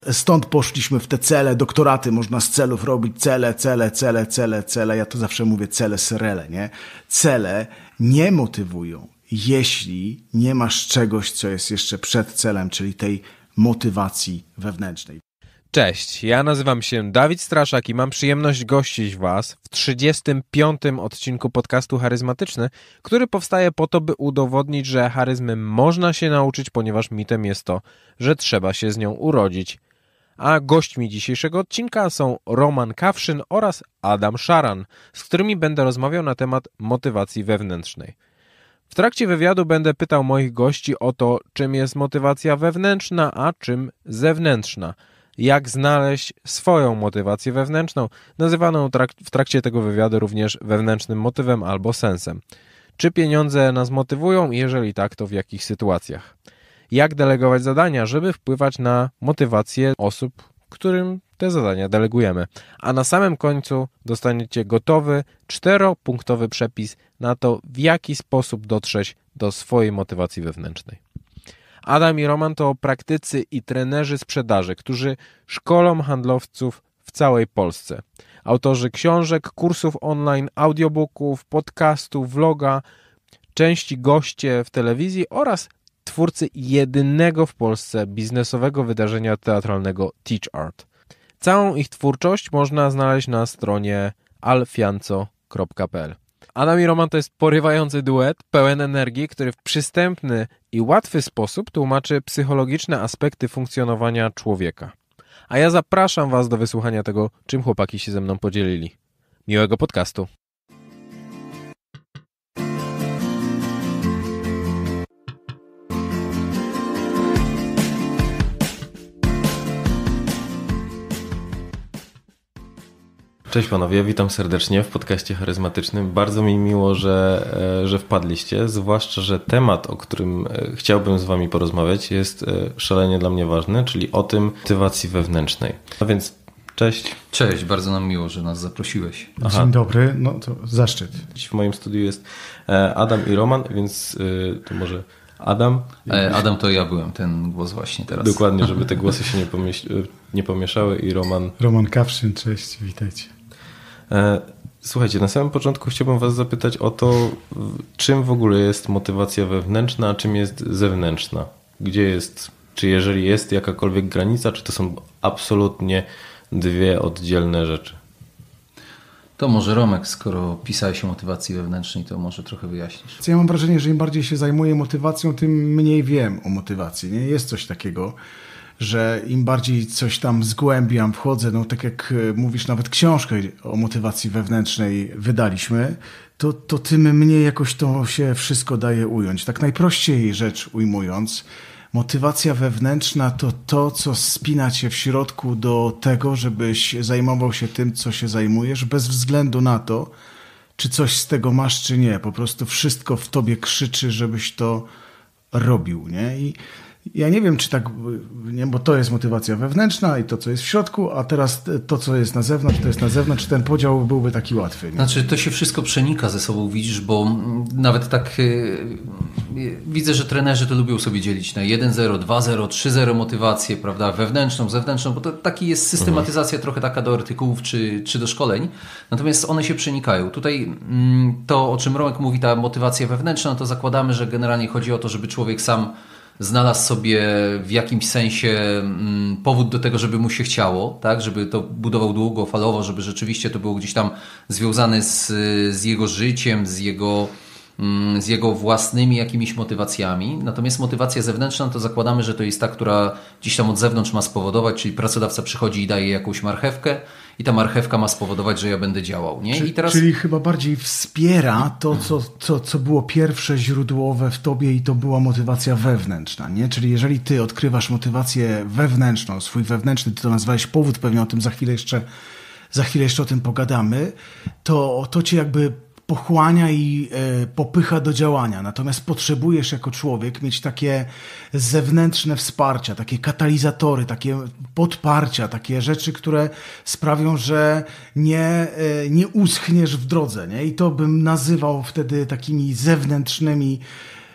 Stąd poszliśmy w te cele, doktoraty, można z celów robić cele. Ja to zawsze mówię cele serele, nie? Cele nie motywują, jeśli nie masz czegoś, co jest jeszcze przed celem, czyli tej motywacji wewnętrznej. Cześć, ja nazywam się Dawid Straszak i mam przyjemność gościć Was w 35. odcinku podcastu Charyzmatyczny, który powstaje po to, by udowodnić, że charyzmy można się nauczyć, ponieważ mitem jest to, że trzeba się z nią urodzić. A gośćmi dzisiejszego odcinka są Roman Kawszyn oraz Adam Szaran, z którymi będę rozmawiał na temat motywacji wewnętrznej. W trakcie wywiadu będę pytał moich gości o to, czym jest motywacja wewnętrzna, a czym zewnętrzna. Jak znaleźć swoją motywację wewnętrzną, nazywaną w trakcie tego wywiadu również wewnętrznym motywem albo sensem. Czy pieniądze nas motywują? Jeżeli tak, to w jakich sytuacjach? Jak delegować zadania, żeby wpływać na motywację osób, którym te zadania delegujemy? A na samym końcu dostaniecie gotowy, 4-punktowy przepis na to, w jaki sposób dotrzeć do swojej motywacji wewnętrznej. Adam i Roman to praktycy i trenerzy sprzedaży, którzy szkolą handlowców w całej Polsce. Autorzy książek, kursów online, audiobooków, podcastów, vloga, części goście w telewizji oraz twórcy jedynego w Polsce biznesowego wydarzenia teatralnego Teach Art. Całą ich twórczość można znaleźć na stronie alfianco.pl. Adam i Roman to jest porywający duet, pełen energii, który w przystępny i łatwy sposób tłumaczy psychologiczne aspekty funkcjonowania człowieka. A ja zapraszam Was do wysłuchania tego, czym chłopaki się ze mną podzielili. Miłego podcastu. Cześć panowie, witam serdecznie w podcaście charyzmatycznym. Bardzo mi miło, że wpadliście, zwłaszcza, że temat, o którym chciałbym z wami porozmawiać, jest szalenie dla mnie ważny, czyli o tym motywacji wewnętrznej. A więc cześć. Cześć, bardzo nam miło, że nas zaprosiłeś. Dzień dobry, no to zaszczyt. W moim studiu jest Adam i Roman, więc to może Adam. Adam to ja byłem, ten głos właśnie teraz. Dokładnie, żeby te głosy się nie pomieszały i Roman. Roman Kawszyn, cześć, witajcie. Słuchajcie, na samym początku chciałbym was zapytać o to, czym w ogóle jest motywacja wewnętrzna, a czym jest zewnętrzna. Gdzie jest, czy jeżeli jest jakakolwiek granica, czy to są absolutnie dwie oddzielne rzeczy? To może Romek, skoro pisałeś o motywacji wewnętrznej, to może trochę wyjaśnisz. Ja mam wrażenie, że im bardziej się zajmuję motywacją, tym mniej wiem o motywacji. Nie? Jest coś takiego, że im bardziej coś tam zgłębiam, wchodzę, no tak jak mówisz, nawet książkę o motywacji wewnętrznej wydaliśmy, to tym mniej jakoś to się wszystko daje ująć. Tak najprościej rzecz ujmując, motywacja wewnętrzna to to, co spina cię w środku do tego, żebyś zajmował się tym, co się zajmujesz, bez względu na to, czy coś z tego masz, czy nie. Po prostu wszystko w tobie krzyczy, żebyś to robił, nie? I ja nie wiem, czy tak, nie, bo to jest motywacja wewnętrzna i to, co jest w środku, a teraz to, co jest na zewnątrz, to jest na zewnątrz. Czy ten podział byłby taki łatwy? Nie? Znaczy, to się wszystko przenika ze sobą, widzisz, bo nawet tak widzę, że trenerzy to lubią sobie dzielić na 1-0, 2-0, 3-0 motywację, prawda, wewnętrzną, zewnętrzną, bo to taki jest systematyzacja trochę taka do artykułów czy do szkoleń. Natomiast one się przenikają. Tutaj to, o czym Romek mówi, ta motywacja wewnętrzna, no to zakładamy, że generalnie chodzi o to, żeby człowiek sam znalazł sobie w jakimś sensie powód do tego, żeby mu się chciało, tak, żeby to budował długofalowo, żeby rzeczywiście to było gdzieś tam związane z jego życiem, z jego własnymi jakimiś motywacjami. Natomiast motywacja zewnętrzna to zakładamy, że to jest ta, która gdzieś tam od zewnątrz ma spowodować, czyli pracodawca przychodzi i daje jakąś marchewkę i ta marchewka ma spowodować, że ja będę działał. Nie? Czyli chyba bardziej wspiera to, co było pierwsze źródłowe w tobie i to była motywacja wewnętrzna. Nie? Czyli jeżeli ty odkrywasz motywację wewnętrzną, swój wewnętrzny, ty to nazwałeś powód, pewnie o tym za chwilę jeszcze o tym pogadamy, to cię jakby pochłania i popycha do działania. Natomiast potrzebujesz jako człowiek mieć takie zewnętrzne wsparcia, takie katalizatory, takie podparcia, takie rzeczy, które sprawią, że nie uschniesz w drodze. Nie? I to bym nazywał wtedy takimi zewnętrznymi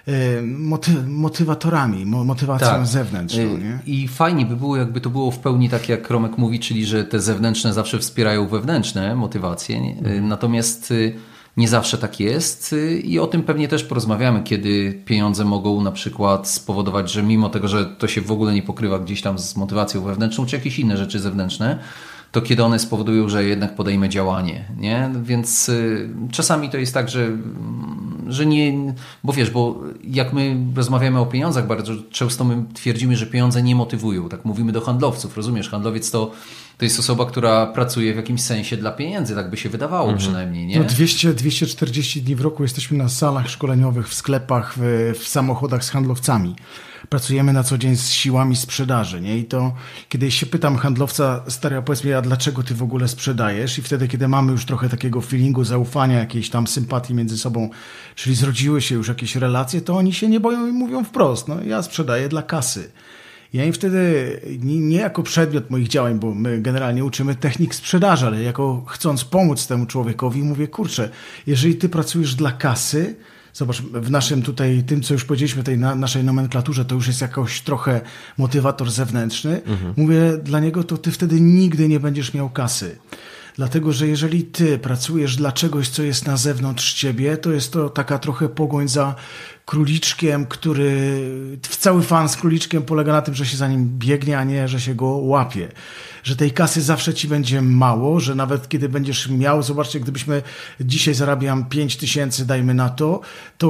motywatorami, motywacją zewnętrzną. Nie? I fajnie by było, jakby to było w pełni tak, jak Romek mówi, czyli że te zewnętrzne zawsze wspierają wewnętrzne motywacje. Natomiast nie zawsze tak jest i o tym pewnie też porozmawiamy, kiedy pieniądze mogą na przykład spowodować, że mimo tego, że to się w ogóle nie pokrywa gdzieś tam z motywacją wewnętrzną, czy jakieś inne rzeczy zewnętrzne, to kiedy one spowodują, że jednak podejmę działanie, nie? Więc czasami to jest tak, że nie, bo wiesz, bo jak my rozmawiamy o pieniądzach, bardzo często my twierdzimy, że pieniądze nie motywują, tak mówimy do handlowców, rozumiesz, handlowiec to jest osoba, która pracuje w jakimś sensie dla pieniędzy, tak by się wydawało przynajmniej, nie? No 240 dni w roku jesteśmy na salach szkoleniowych, w sklepach, w samochodach z handlowcami. Pracujemy na co dzień z siłami sprzedaży, nie? I to, kiedy się pytam handlowca, stary, powiedz mi, a dlaczego ty w ogóle sprzedajesz? I wtedy, kiedy mamy już trochę takiego feelingu zaufania, jakiejś tam sympatii między sobą, czyli zrodziły się już jakieś relacje, to oni się nie boją i mówią wprost, no ja sprzedaję dla kasy. Ja im wtedy, nie jako przedmiot moich działań, bo my generalnie uczymy technik sprzedaży, ale jako chcąc pomóc temu człowiekowi, mówię, kurczę, jeżeli ty pracujesz dla kasy, zobacz, w naszym tutaj, tym co już powiedzieliśmy, tej naszej nomenklaturze, to już jest jakoś trochę motywator zewnętrzny. Mówię, dla niego to ty wtedy nigdy nie będziesz miał kasy. Dlatego, że jeżeli ty pracujesz dla czegoś, co jest na zewnątrz ciebie, to jest to taka trochę pogoń za króliczkiem, cały fan z króliczkiem polega na tym, że się za nim biegnie, a nie, że się go łapie. Że tej kasy zawsze ci będzie mało, że nawet kiedy będziesz miał, zobaczcie, gdybyśmy dzisiaj zarabiam 5 000, dajmy na to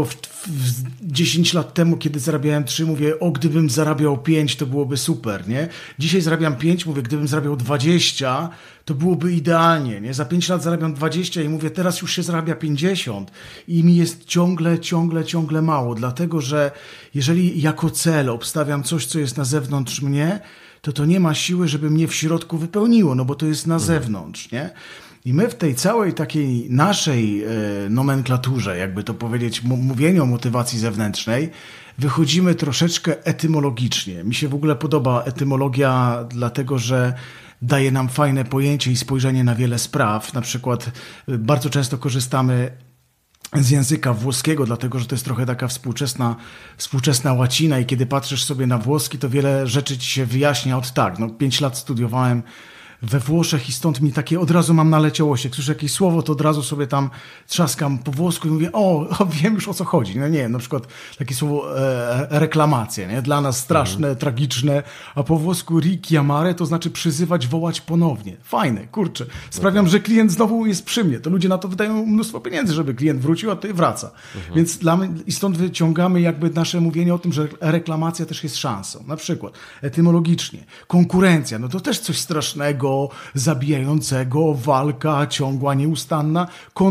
10 lat temu, kiedy zarabiałem 3, mówię, gdybym zarabiał 5, to byłoby super, nie? Dzisiaj zarabiam 5, mówię, gdybym zarabiał 20, to byłoby idealnie, nie? Za 5 lat zarabiam 20 i mówię, teraz już się zarabia 50 i mi jest ciągle mało, dlatego, że jeżeli jako cel obstawiam coś, co jest na zewnątrz mnie, to nie ma siły, żeby mnie w środku wypełniło, no bo to jest na zewnątrz, nie? I my w tej całej takiej naszej nomenklaturze, jakby to powiedzieć, mówieniu o motywacji zewnętrznej, wychodzimy troszeczkę etymologicznie. Mi się w ogóle podoba etymologia, dlatego że daje nam fajne pojęcie i spojrzenie na wiele spraw. Na przykład bardzo często korzystamy z języka włoskiego, dlatego że to jest trochę taka współczesna łacina i kiedy patrzysz sobie na włoski, to wiele rzeczy ci się wyjaśnia od tak. 5 lat studiowałem we Włoszech i stąd mi takie od razu mam naleciałość. Jak słyszę jakieś słowo, to od razu sobie tam trzaskam po włosku i mówię, wiem już o co chodzi. No nie, na przykład takie słowo reklamacja, nie? Dla nas straszne, tragiczne, a po włosku richiamare to znaczy przyzywać, wołać ponownie. Fajne, kurczę. Sprawiam, że klient znowu jest przy mnie. To ludzie na to wydają mnóstwo pieniędzy, żeby klient wrócił, a tutaj wraca. Więc dla mnie, i stąd wyciągamy jakby nasze mówienie o tym, że reklamacja też jest szansą. Na przykład etymologicznie. Konkurencja, no to też coś strasznego, zabijającego, walka ciągła, nieustanna.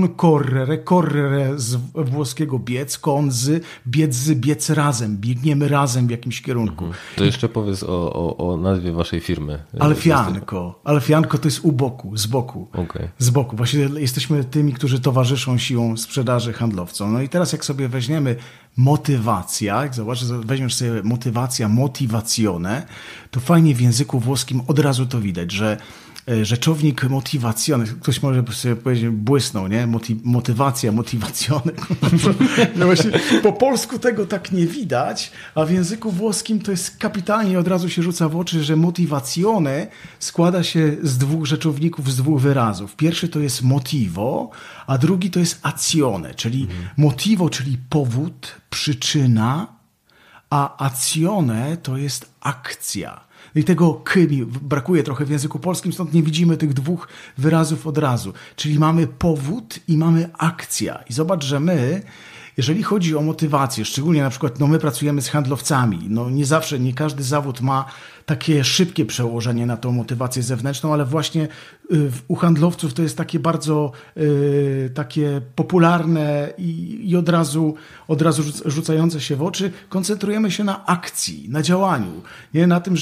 Correre z włoskiego biec, biec razem, biegniemy razem w jakimś kierunku. To jeszcze powiedz o nazwie waszej firmy. Alfianco to jest u boku, z boku. Okay. Z boku. Właśnie jesteśmy tymi, którzy towarzyszą siłą sprzedaży handlowcom. No i teraz jak sobie weźmiemy motywacja, jak zobaczysz, weźmiesz sobie motywacja, motivazione, to fajnie w języku włoskim od razu to widać, że rzeczownik motivazione, ktoś może sobie powiedzieć, błysnął, nie? Motywacja, motivazione. No właśnie, po polsku tego tak nie widać, a w języku włoskim to jest kapitalnie, od razu się rzuca w oczy, że motivazione składa się z 2 rzeczowników, z 2 wyrazów. Pierwszy to jest motivo, a drugi to jest azione, czyli motivo, czyli powód, przyczyna, a azione to jest akcja. I tego k mi brakuje trochę w języku polskim, stąd nie widzimy tych 2 wyrazów od razu. Czyli mamy powód i mamy akcja. I zobacz, że my, jeżeli chodzi o motywację, szczególnie na przykład my pracujemy z handlowcami, nie zawsze, nie każdy zawód ma takie szybkie przełożenie na tą motywację zewnętrzną, ale właśnie u handlowców to jest takie bardzo takie popularne i od razu rzucające się w oczy. Koncentrujemy się na akcji, na działaniu, nie na tym,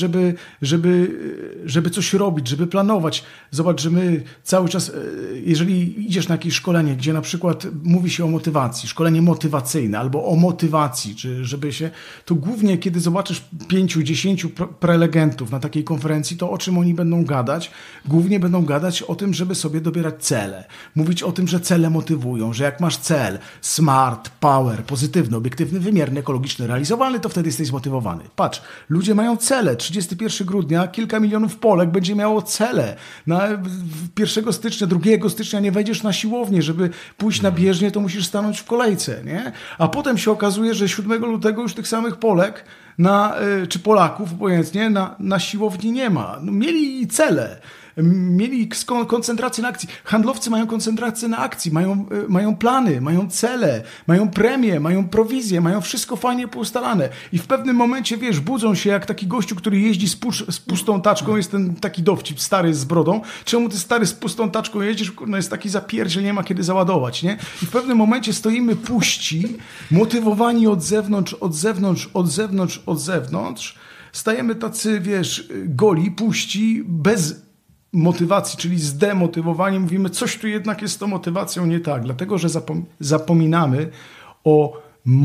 żeby coś robić, żeby planować. Zobacz, że my cały czas, jeżeli idziesz na jakieś szkolenie, gdzie na przykład mówi się o motywacji, szkolenie motywacyjne albo o motywacji, czy żeby się, to głównie kiedy zobaczysz 5-10 prelegentów, prelegentów na takiej konferencji, to o czym oni będą gadać? Głównie będą gadać o tym, żeby sobie dobierać cele. Mówić o tym, że cele motywują, że jak masz cel smart, power, pozytywny, obiektywny, wymierny, ekologiczny, realizowalny, to wtedy jesteś zmotywowany. Patrz, ludzie mają cele. 31 grudnia kilka milionów Polek będzie miało cele. 1 stycznia, 2 stycznia nie wejdziesz na siłownię, żeby pójść na bieżnię, to musisz stanąć w kolejce, nie? A potem się okazuje, że 7 lutego już tych samych Polek czy Polaków, obojętnie, na siłowni nie ma. No, mieli cele. Mieli koncentrację na akcji. Handlowcy mają koncentrację na akcji, mają plany, mają cele, mają premie, mają prowizje, mają wszystko fajnie poustalane. I w pewnym momencie, wiesz, budzą się jak taki gościu, który jeździ z pustą taczką, jest ten taki dowcip stary z brodą. Czemu ty stary z pustą taczką jeździsz? Kurno, jest taki zapierdziel, nie ma kiedy załadować, nie? I w pewnym momencie stoimy puści, motywowani od zewnątrz. Stajemy tacy, wiesz, goli, puści, bez motywacji, czyli zdemotywowani, mówimy, coś tu jednak jest z tą motywacją nie tak, dlatego, że zapominamy o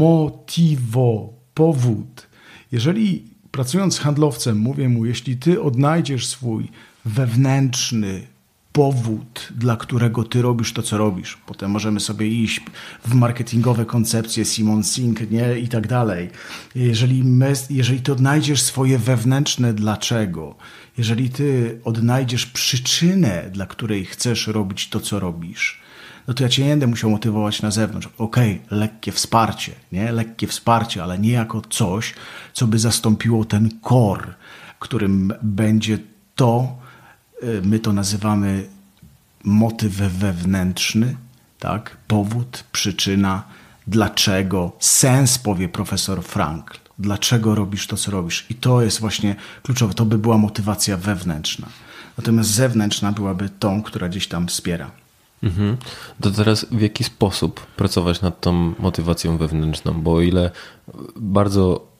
powód. Jeżeli pracując z handlowcem mówię mu, jeśli ty odnajdziesz swój wewnętrzny powód, dla którego ty robisz to, co robisz. Potem możemy sobie iść w marketingowe koncepcje, Simon Sink, nie? I tak dalej. Jeżeli ty odnajdziesz swoje wewnętrzne dlaczego, jeżeli ty odnajdziesz przyczynę, dla której chcesz robić to, co robisz, no to ja cię nie będę musiał motywować na zewnątrz. Okej, lekkie wsparcie, nie? Lekkie wsparcie, ale nie jako coś, co by zastąpiło ten core, którym będzie to, my to nazywamy motyw wewnętrzny, tak? Powód, przyczyna, dlaczego, sens, powie profesor Frankl. Dlaczego robisz to, co robisz? I to jest właśnie kluczowe. To by była motywacja wewnętrzna. Natomiast zewnętrzna byłaby tą, która gdzieś tam wspiera. Mhm. To teraz w jaki sposób pracować nad tą motywacją wewnętrzną? Bo o ile bardzo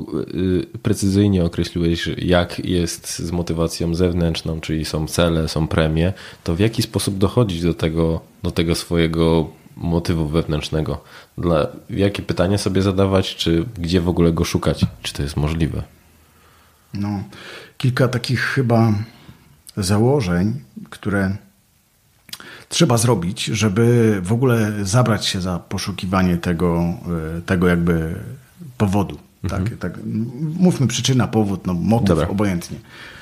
precyzyjnie określiłeś, jak jest z motywacją zewnętrzną, czyli są cele, są premie, to w jaki sposób dochodzić do tego swojego motywu wewnętrznego? Jakie pytania sobie zadawać, czy gdzie w ogóle go szukać? Czy to jest możliwe? No, kilka takich chyba założeń, które trzeba zrobić, żeby w ogóle zabrać się za poszukiwanie tego jakby powodu. Tak, mówmy przyczyna, powód, no motyw, dobra, obojętnie.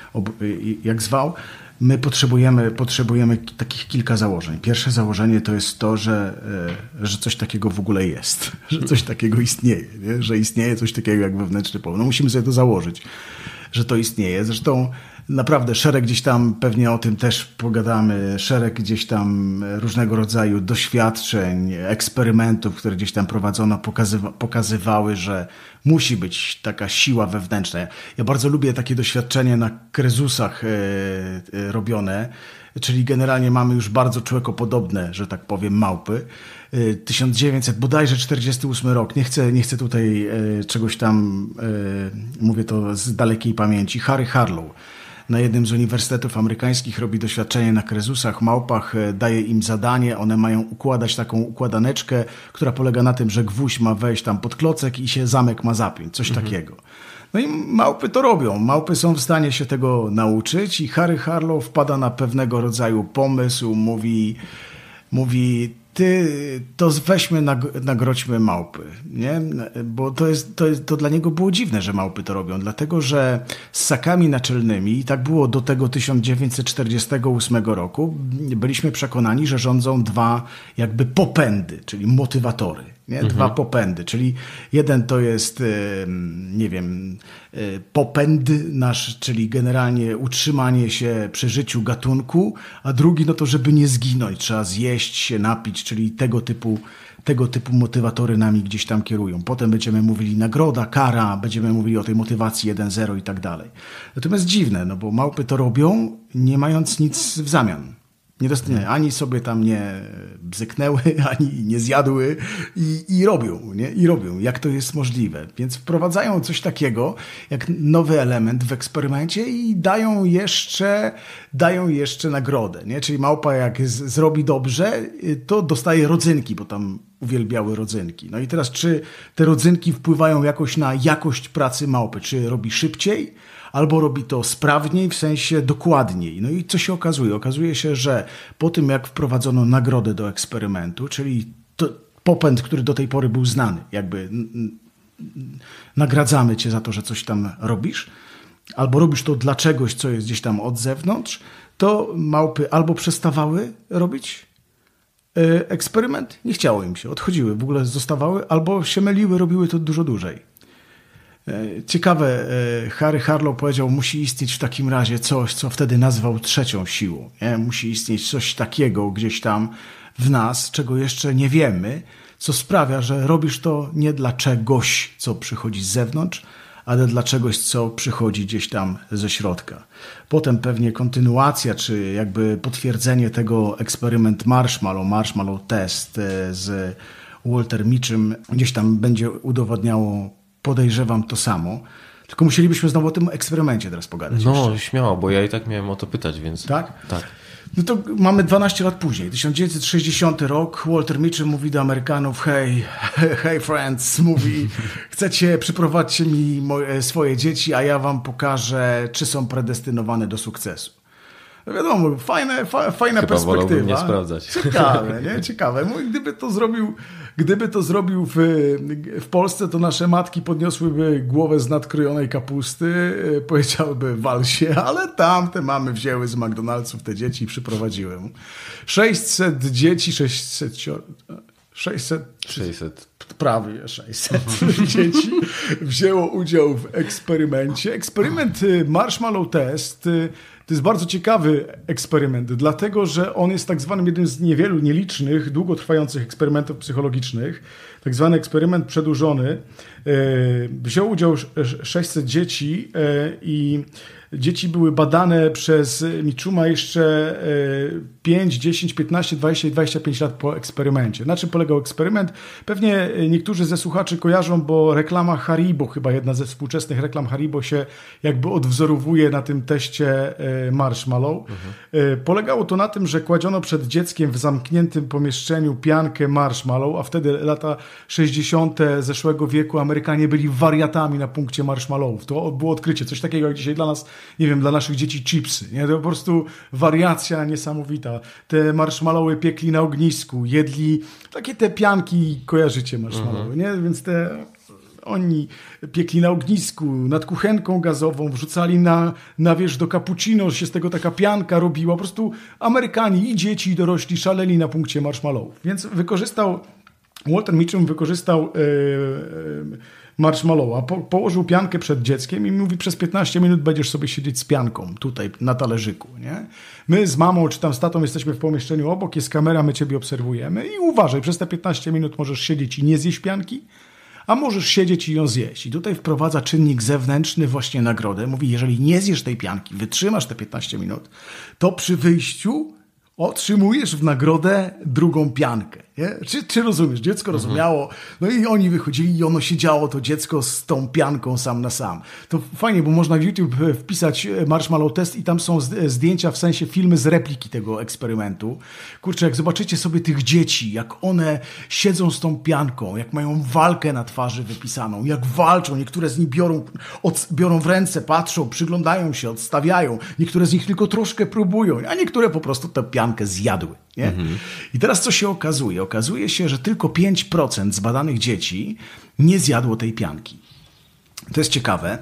Jak zwał, my potrzebujemy takich kilka założeń. Pierwsze założenie to jest to, że coś takiego w ogóle jest, że coś takiego istnieje, nie? Że istnieje coś takiego jak wewnętrzny powód. No musimy sobie to założyć, że to istnieje. Zresztą naprawdę szereg gdzieś tam, pewnie o tym też pogadamy, szereg gdzieś tam różnego rodzaju doświadczeń, eksperymentów, które gdzieś tam prowadzono, pokazywały, że musi być taka siła wewnętrzna. Ja bardzo lubię takie doświadczenie na krezusach robione, czyli generalnie mamy już bardzo człowiekopodobne, że tak powiem, małpy. 1948 rok, nie chcę tutaj czegoś tam, mówię to z dalekiej pamięci, Harry Harlow na jednym z uniwersytetów amerykańskich robi doświadczenie na krezusach, małpach, daje im zadanie, one mają układać taką układaneczkę, która polega na tym, że gwóźdź ma wejść tam pod klocek i się zamek ma zapiąć, coś takiego. No i małpy to robią, małpy są w stanie się tego nauczyć i Harry Harlow wpada na pewnego rodzaju pomysł, mówi to weźmy, nagrodźmy małpy, nie? Bo to dla niego było dziwne, że małpy to robią, dlatego że z ssakami naczelnymi, i tak było do tego 1948 roku, byliśmy przekonani, że rządzą dwa jakby popędy, czyli motywatory. Nie? Dwa popędy, czyli jeden to jest, nie wiem, popęd nasz, czyli generalnie utrzymanie się przy życiu gatunku, a drugi no to, żeby nie zginąć, trzeba zjeść się, napić, czyli tego typu motywatory nami gdzieś tam kierują. Potem będziemy mówili nagroda, kara, będziemy mówili o tej motywacji 1-0 i tak dalej. Natomiast dziwne, no bo małpy to robią, nie mając nic w zamian. Ani sobie tam nie bzyknęły, ani nie zjadły i robią, nie? I robią, jak to jest możliwe. Więc wprowadzają coś takiego, jak nowy element w eksperymencie i dają jeszcze nagrodę, nie? Czyli małpa jak zrobi dobrze, to dostaje rodzynki, bo tam uwielbiały rodzynki. No i teraz, czy te rodzynki wpływają jakoś na jakość pracy małpy? Czy robi szybciej? albo robi to sprawniej, w sensie dokładniej. No i co się okazuje? Okazuje się, że po tym jak wprowadzono nagrodę do eksperymentu, czyli popęd, który do tej pory był znany, jakby nagradzamy cię za to, że coś tam robisz, albo robisz to dla czegoś, co jest gdzieś tam od zewnątrz, to małpy albo przestawały robić eksperyment, nie chciało im się, odchodziły, w ogóle zostawały, albo się myliły, robiły to dużo dłużej. Ciekawe, Harry Harlow powiedział, musi istnieć w takim razie coś, co wtedy nazwał trzecią siłą. Nie? Musi istnieć coś takiego gdzieś tam w nas, czego jeszcze nie wiemy, co sprawia, że robisz to nie dla czegoś, co przychodzi z zewnątrz, ale dla czegoś, co przychodzi gdzieś tam ze środka. Potem pewnie kontynuacja, czy jakby potwierdzenie tego eksperyment Marshmallow Test z Walter Mitchum gdzieś tam będzie udowadniało, podejrzewam, to samo. Tylko musielibyśmy znowu o tym eksperymencie teraz pogadać. No, jeszcze. śmiało, bo ja i tak miałem o to pytać, więc... Tak? Tak. No to mamy 12 lat później, 1960 rok, Walter Mitchum mówi do Amerykanów, hey friends, mówi, chcecie, przyprowadźcie mi swoje dzieci, a ja wam pokażę, czy są predestynowane do sukcesu. No wiadomo, fajna Chyba perspektywa. wolałbym nie sprawdzać. Ciekawe, nie? Ciekawe. Mój, gdyby to zrobił w Polsce, to nasze matki podniosłyby głowę z nadkrojonej kapusty, powiedziałyby wal się, ale tamte mamy wzięły z McDonald'sów te dzieci i przyprowadziły mu. 600 dzieci, 600. Prawie 600 dzieci wzięło udział w eksperymencie. Eksperyment Marshmallow Test to jest bardzo ciekawy eksperyment, dlatego że on jest tak zwanym jednym z niewielu, nielicznych, długotrwających eksperymentów psychologicznych. Tak zwany eksperyment przedłużony. Wziął udział 600 dzieci i dzieci były badane przez Mitchuma jeszcze 5, 10, 15, 20 i 25 lat po eksperymencie. Na czym polegał eksperyment? Pewnie niektórzy ze słuchaczy kojarzą, bo reklama Haribo, chyba jedna ze współczesnych reklam Haribo się jakby odwzorowuje na tym teście Marshmallow. Polegało to na tym, że kładziono przed dzieckiem w zamkniętym pomieszczeniu piankę Marshmallow, a wtedy lata 60. zeszłego wieku Amerykanie byli wariatami na punkcie marshmallowów. To było odkrycie, coś takiego jak dzisiaj dla nas, nie wiem, dla naszych dzieci chipsy. Nie? To po prostu wariacja niesamowita. Te marshmallowy piekli na ognisku, jedli takie te pianki, kojarzycie marshmallowy, nie? Więc oni piekli na ognisku, nad kuchenką gazową, wrzucali na wierzch do cappuccino, się z tego taka pianka robiła. Po prostu Amerykanie i dzieci, i dorośli szaleli na punkcie marshmallowów. Więc Walter Mitchum wykorzystał marshmallowa, położył piankę przed dzieckiem i mówi, przez 15 minut będziesz sobie siedzieć z pianką tutaj na talerzyku. Nie? My z mamą czy tam z tatą jesteśmy w pomieszczeniu obok, jest kamera, my ciebie obserwujemy i uważaj, przez te 15 minut możesz siedzieć i nie zjeść pianki, a możesz siedzieć i ją zjeść. I tutaj wprowadza czynnik zewnętrzny, właśnie nagrodę. Mówi, jeżeli nie zjesz tej pianki, wytrzymasz te 15 minut, to przy wyjściu otrzymujesz w nagrodę drugą piankę. Nie? Czy rozumiesz? Dziecko rozumiało. No i oni wychodzili i ono siedziało, to dziecko z tą pianką sam na sam. To fajnie, bo można w YouTube wpisać Marshmallow Test i tam są zdjęcia, w sensie filmy z repliki tego eksperymentu. Kurczę, jak zobaczycie sobie tych dzieci, jak one siedzą z tą pianką, jak mają walkę na twarzy wypisaną, jak walczą, niektóre z nich biorą w ręce, patrzą, przyglądają się, odstawiają. Niektóre z nich tylko troszkę próbują, a niektóre po prostu tę piankę zjadły. Nie? I teraz co się okazuje? Okazuje się, że tylko 5% zbadanych dzieci nie zjadło tej pianki. To jest ciekawe.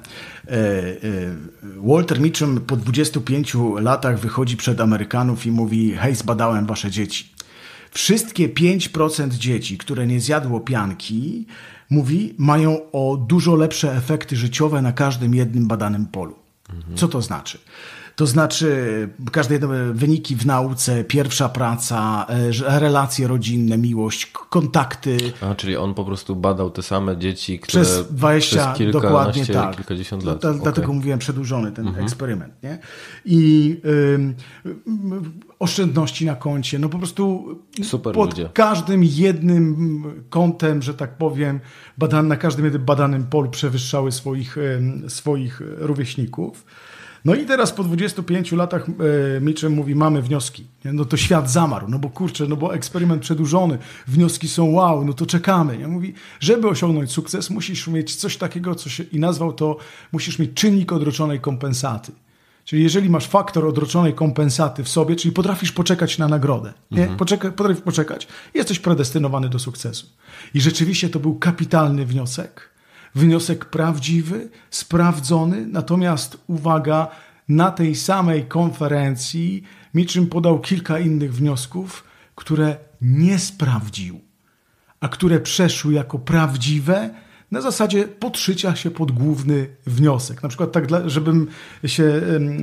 Walter Mitchum po 25 latach wychodzi przed Amerykanów i mówi, hej, zbadałem wasze dzieci. Wszystkie 5% dzieci, które nie zjadło pianki, mówi, mają o dużo lepsze efekty życiowe na każdym jednym badanym polu. Co to znaczy? To znaczy każde jedno wyniki w nauce, pierwsza praca, relacje rodzinne, miłość, kontakty. Czyli on po prostu badał te same dzieci, które przez 20, przez dokładnie tak. kilkadziesiąt lat. Dlatego mówiłem przedłużony ten eksperyment. Nie? I oszczędności na koncie. No po prostu super pod ludzie. Każdym jednym kątem, że tak powiem, na każdym jednym badanym polu przewyższały swoich rówieśników. No i teraz po 25 latach Mitchell mówi, mamy wnioski. Nie? No to świat zamarł, no bo kurczę, no bo eksperyment przedłużony, wnioski są wow, no to czekamy. Nie? Mówi, żeby osiągnąć sukces, musisz mieć coś takiego, i nazwał to, musisz mieć czynnik odroczonej kompensaty. Czyli jeżeli masz faktor odroczonej kompensaty w sobie, czyli potrafisz poczekać na nagrodę, nie? Potrafisz poczekać, jesteś predestynowany do sukcesu. I rzeczywiście to był kapitalny wniosek prawdziwy, sprawdzony, natomiast uwaga, na tej samej konferencji Mitchell podał kilka innych wniosków, które nie sprawdził, a które przeszły jako prawdziwe na zasadzie podszycia się pod główny wniosek. Na przykład tak, żebym się,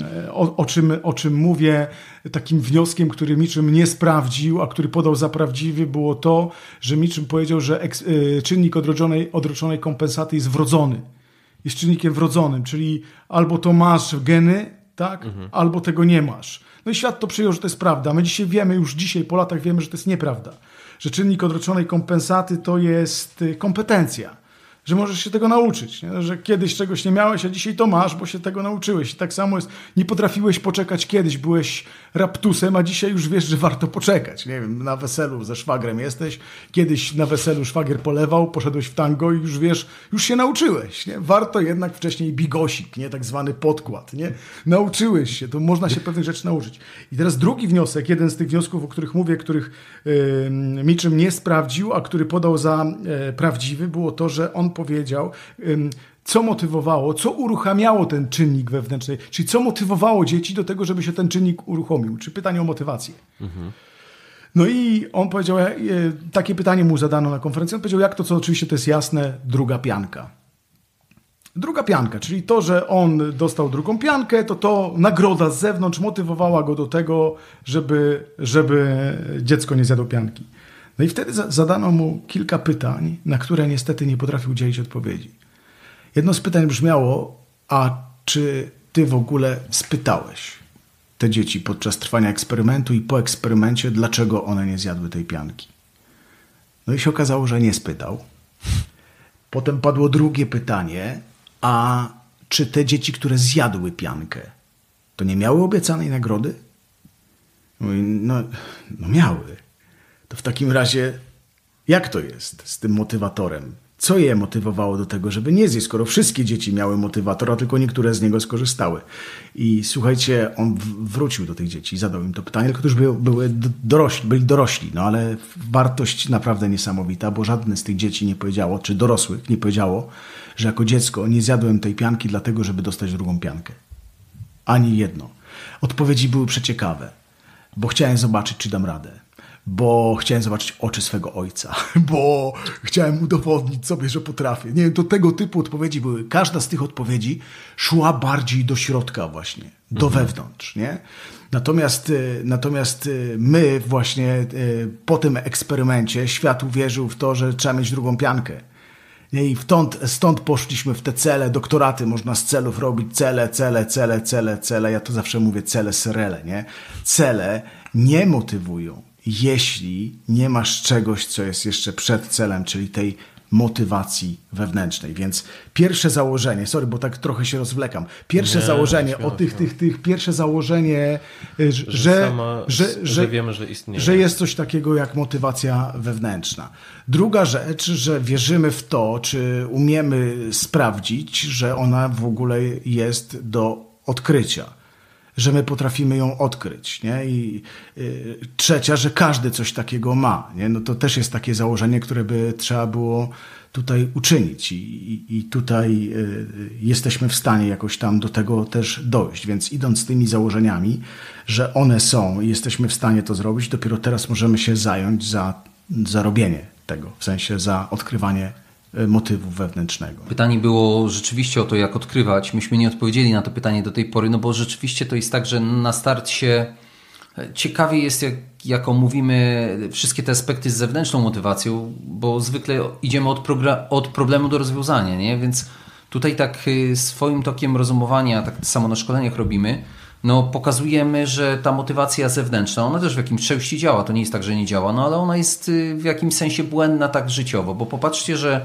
o czym mówię, takim wnioskiem, który Mitchell nie sprawdził, a który podał za prawdziwy, było to, że Mitchell powiedział, że czynnik odroczonej kompensaty jest wrodzony. Jest czynnikiem wrodzonym, czyli albo to masz geny, tak, albo tego nie masz. No i świat to przyjął, że to jest prawda. My już dzisiaj po latach wiemy, że to jest nieprawda. Że czynnik odroczonej kompensaty to jest kompetencja. Że możesz się tego nauczyć, nie? Że kiedyś czegoś nie miałeś, a dzisiaj to masz, bo się tego nauczyłeś. I tak samo jest, nie potrafiłeś poczekać kiedyś, byłeś raptusem, a dzisiaj już wiesz, że warto poczekać. Nie wiem, na weselu ze szwagrem jesteś, kiedyś na weselu szwagier polewał, poszedłeś w tango i już wiesz, już się nauczyłeś. Nie? Warto jednak wcześniej bigosik, nie? Tak zwany podkład. Nie? Nauczyłeś się, to można się pewnych rzeczy nauczyć. I teraz drugi wniosek, jeden z tych wniosków, o których mówię, których Mitchell nie sprawdził, a który podał za prawdziwy, było to, że on powiedział, co motywowało, co uruchamiało ten czynnik wewnętrzny, czyli co motywowało dzieci do tego, żeby się ten czynnik uruchomił, czy pytanie o motywację. No i on powiedział, takie pytanie mu zadano na konferencji, on powiedział, jak to, co oczywiście to jest jasne, druga pianka. Druga pianka, czyli to, że on dostał drugą piankę, to nagroda z zewnątrz motywowała go do tego, żeby dziecko nie zjadło pianki. No i wtedy zadano mu kilka pytań, na które niestety nie potrafił udzielić odpowiedzi. Jedno z pytań brzmiało, a czy ty w ogóle spytałeś te dzieci podczas trwania eksperymentu i po eksperymencie, dlaczego one nie zjadły tej pianki? No i się okazało, że nie spytał. Potem padło drugie pytanie, a czy te dzieci, które zjadły piankę, to nie miały obiecanej nagrody? No miały. To w takim razie jak to jest z tym motywatorem? Co je motywowało do tego, żeby nie zjeść, skoro wszystkie dzieci miały motywator, a tylko niektóre z niego skorzystały? I słuchajcie, on wrócił do tych dzieci i zadał im to pytanie, tylko to już byli dorośli, no ale wartość naprawdę niesamowita, bo żadne z tych dzieci nie powiedziało, czy dorosłych nie powiedziało, że jako dziecko nie zjadłem tej pianki dlatego, żeby dostać drugą piankę. Ani jedno. Odpowiedzi były przeciekawe, bo chciałem zobaczyć, czy dam radę. Bo chciałem zobaczyć oczy swego ojca, bo chciałem udowodnić sobie, że potrafię. Nie wiem, to tego typu odpowiedzi były. Każda z tych odpowiedzi szła bardziej do środka właśnie, do wewnątrz, nie? Natomiast my właśnie po tym eksperymencie świat uwierzył w to, że trzeba mieć drugą piankę. I stąd poszliśmy w te cele, doktoraty, można z celów robić cele. Ja to zawsze mówię cele serele, nie? Cele nie motywują, jeśli nie masz czegoś, co jest jeszcze przed celem, czyli tej motywacji wewnętrznej. Więc pierwsze założenie, sorry, bo tak trochę się rozwlekam. Pierwsze założenie o pierwsze założenie, że wiemy, że istnieje. Że jest coś takiego jak motywacja wewnętrzna. Druga rzecz, że wierzymy w to, czy umiemy sprawdzić, że ona w ogóle jest do odkrycia. Że my potrafimy ją odkryć. Nie? I trzecia, że każdy coś takiego ma. Nie? No to też jest takie założenie, które by trzeba było tutaj uczynić. I tutaj jesteśmy w stanie jakoś tam do tego też dojść. Więc idąc z tymi założeniami, że one są i jesteśmy w stanie to zrobić, dopiero teraz możemy się zająć za robienie tego. W sensie za odkrywanie motywu wewnętrznego. Pytanie było rzeczywiście o to, jak odkrywać. Myśmy nie odpowiedzieli na to pytanie do tej pory, no bo rzeczywiście to jest tak, że na starcie ciekawie jest, jak omówimy wszystkie te aspekty z zewnętrzną motywacją, bo zwykle idziemy od problemu do rozwiązania, nie? Więc tutaj tak swoim tokiem rozumowania, tak samo na szkoleniach robimy, no pokazujemy, że ta motywacja zewnętrzna, ona też w jakimś części działa, to nie jest tak, że nie działa, no ale ona jest w jakimś sensie błędna tak życiowo, bo popatrzcie, że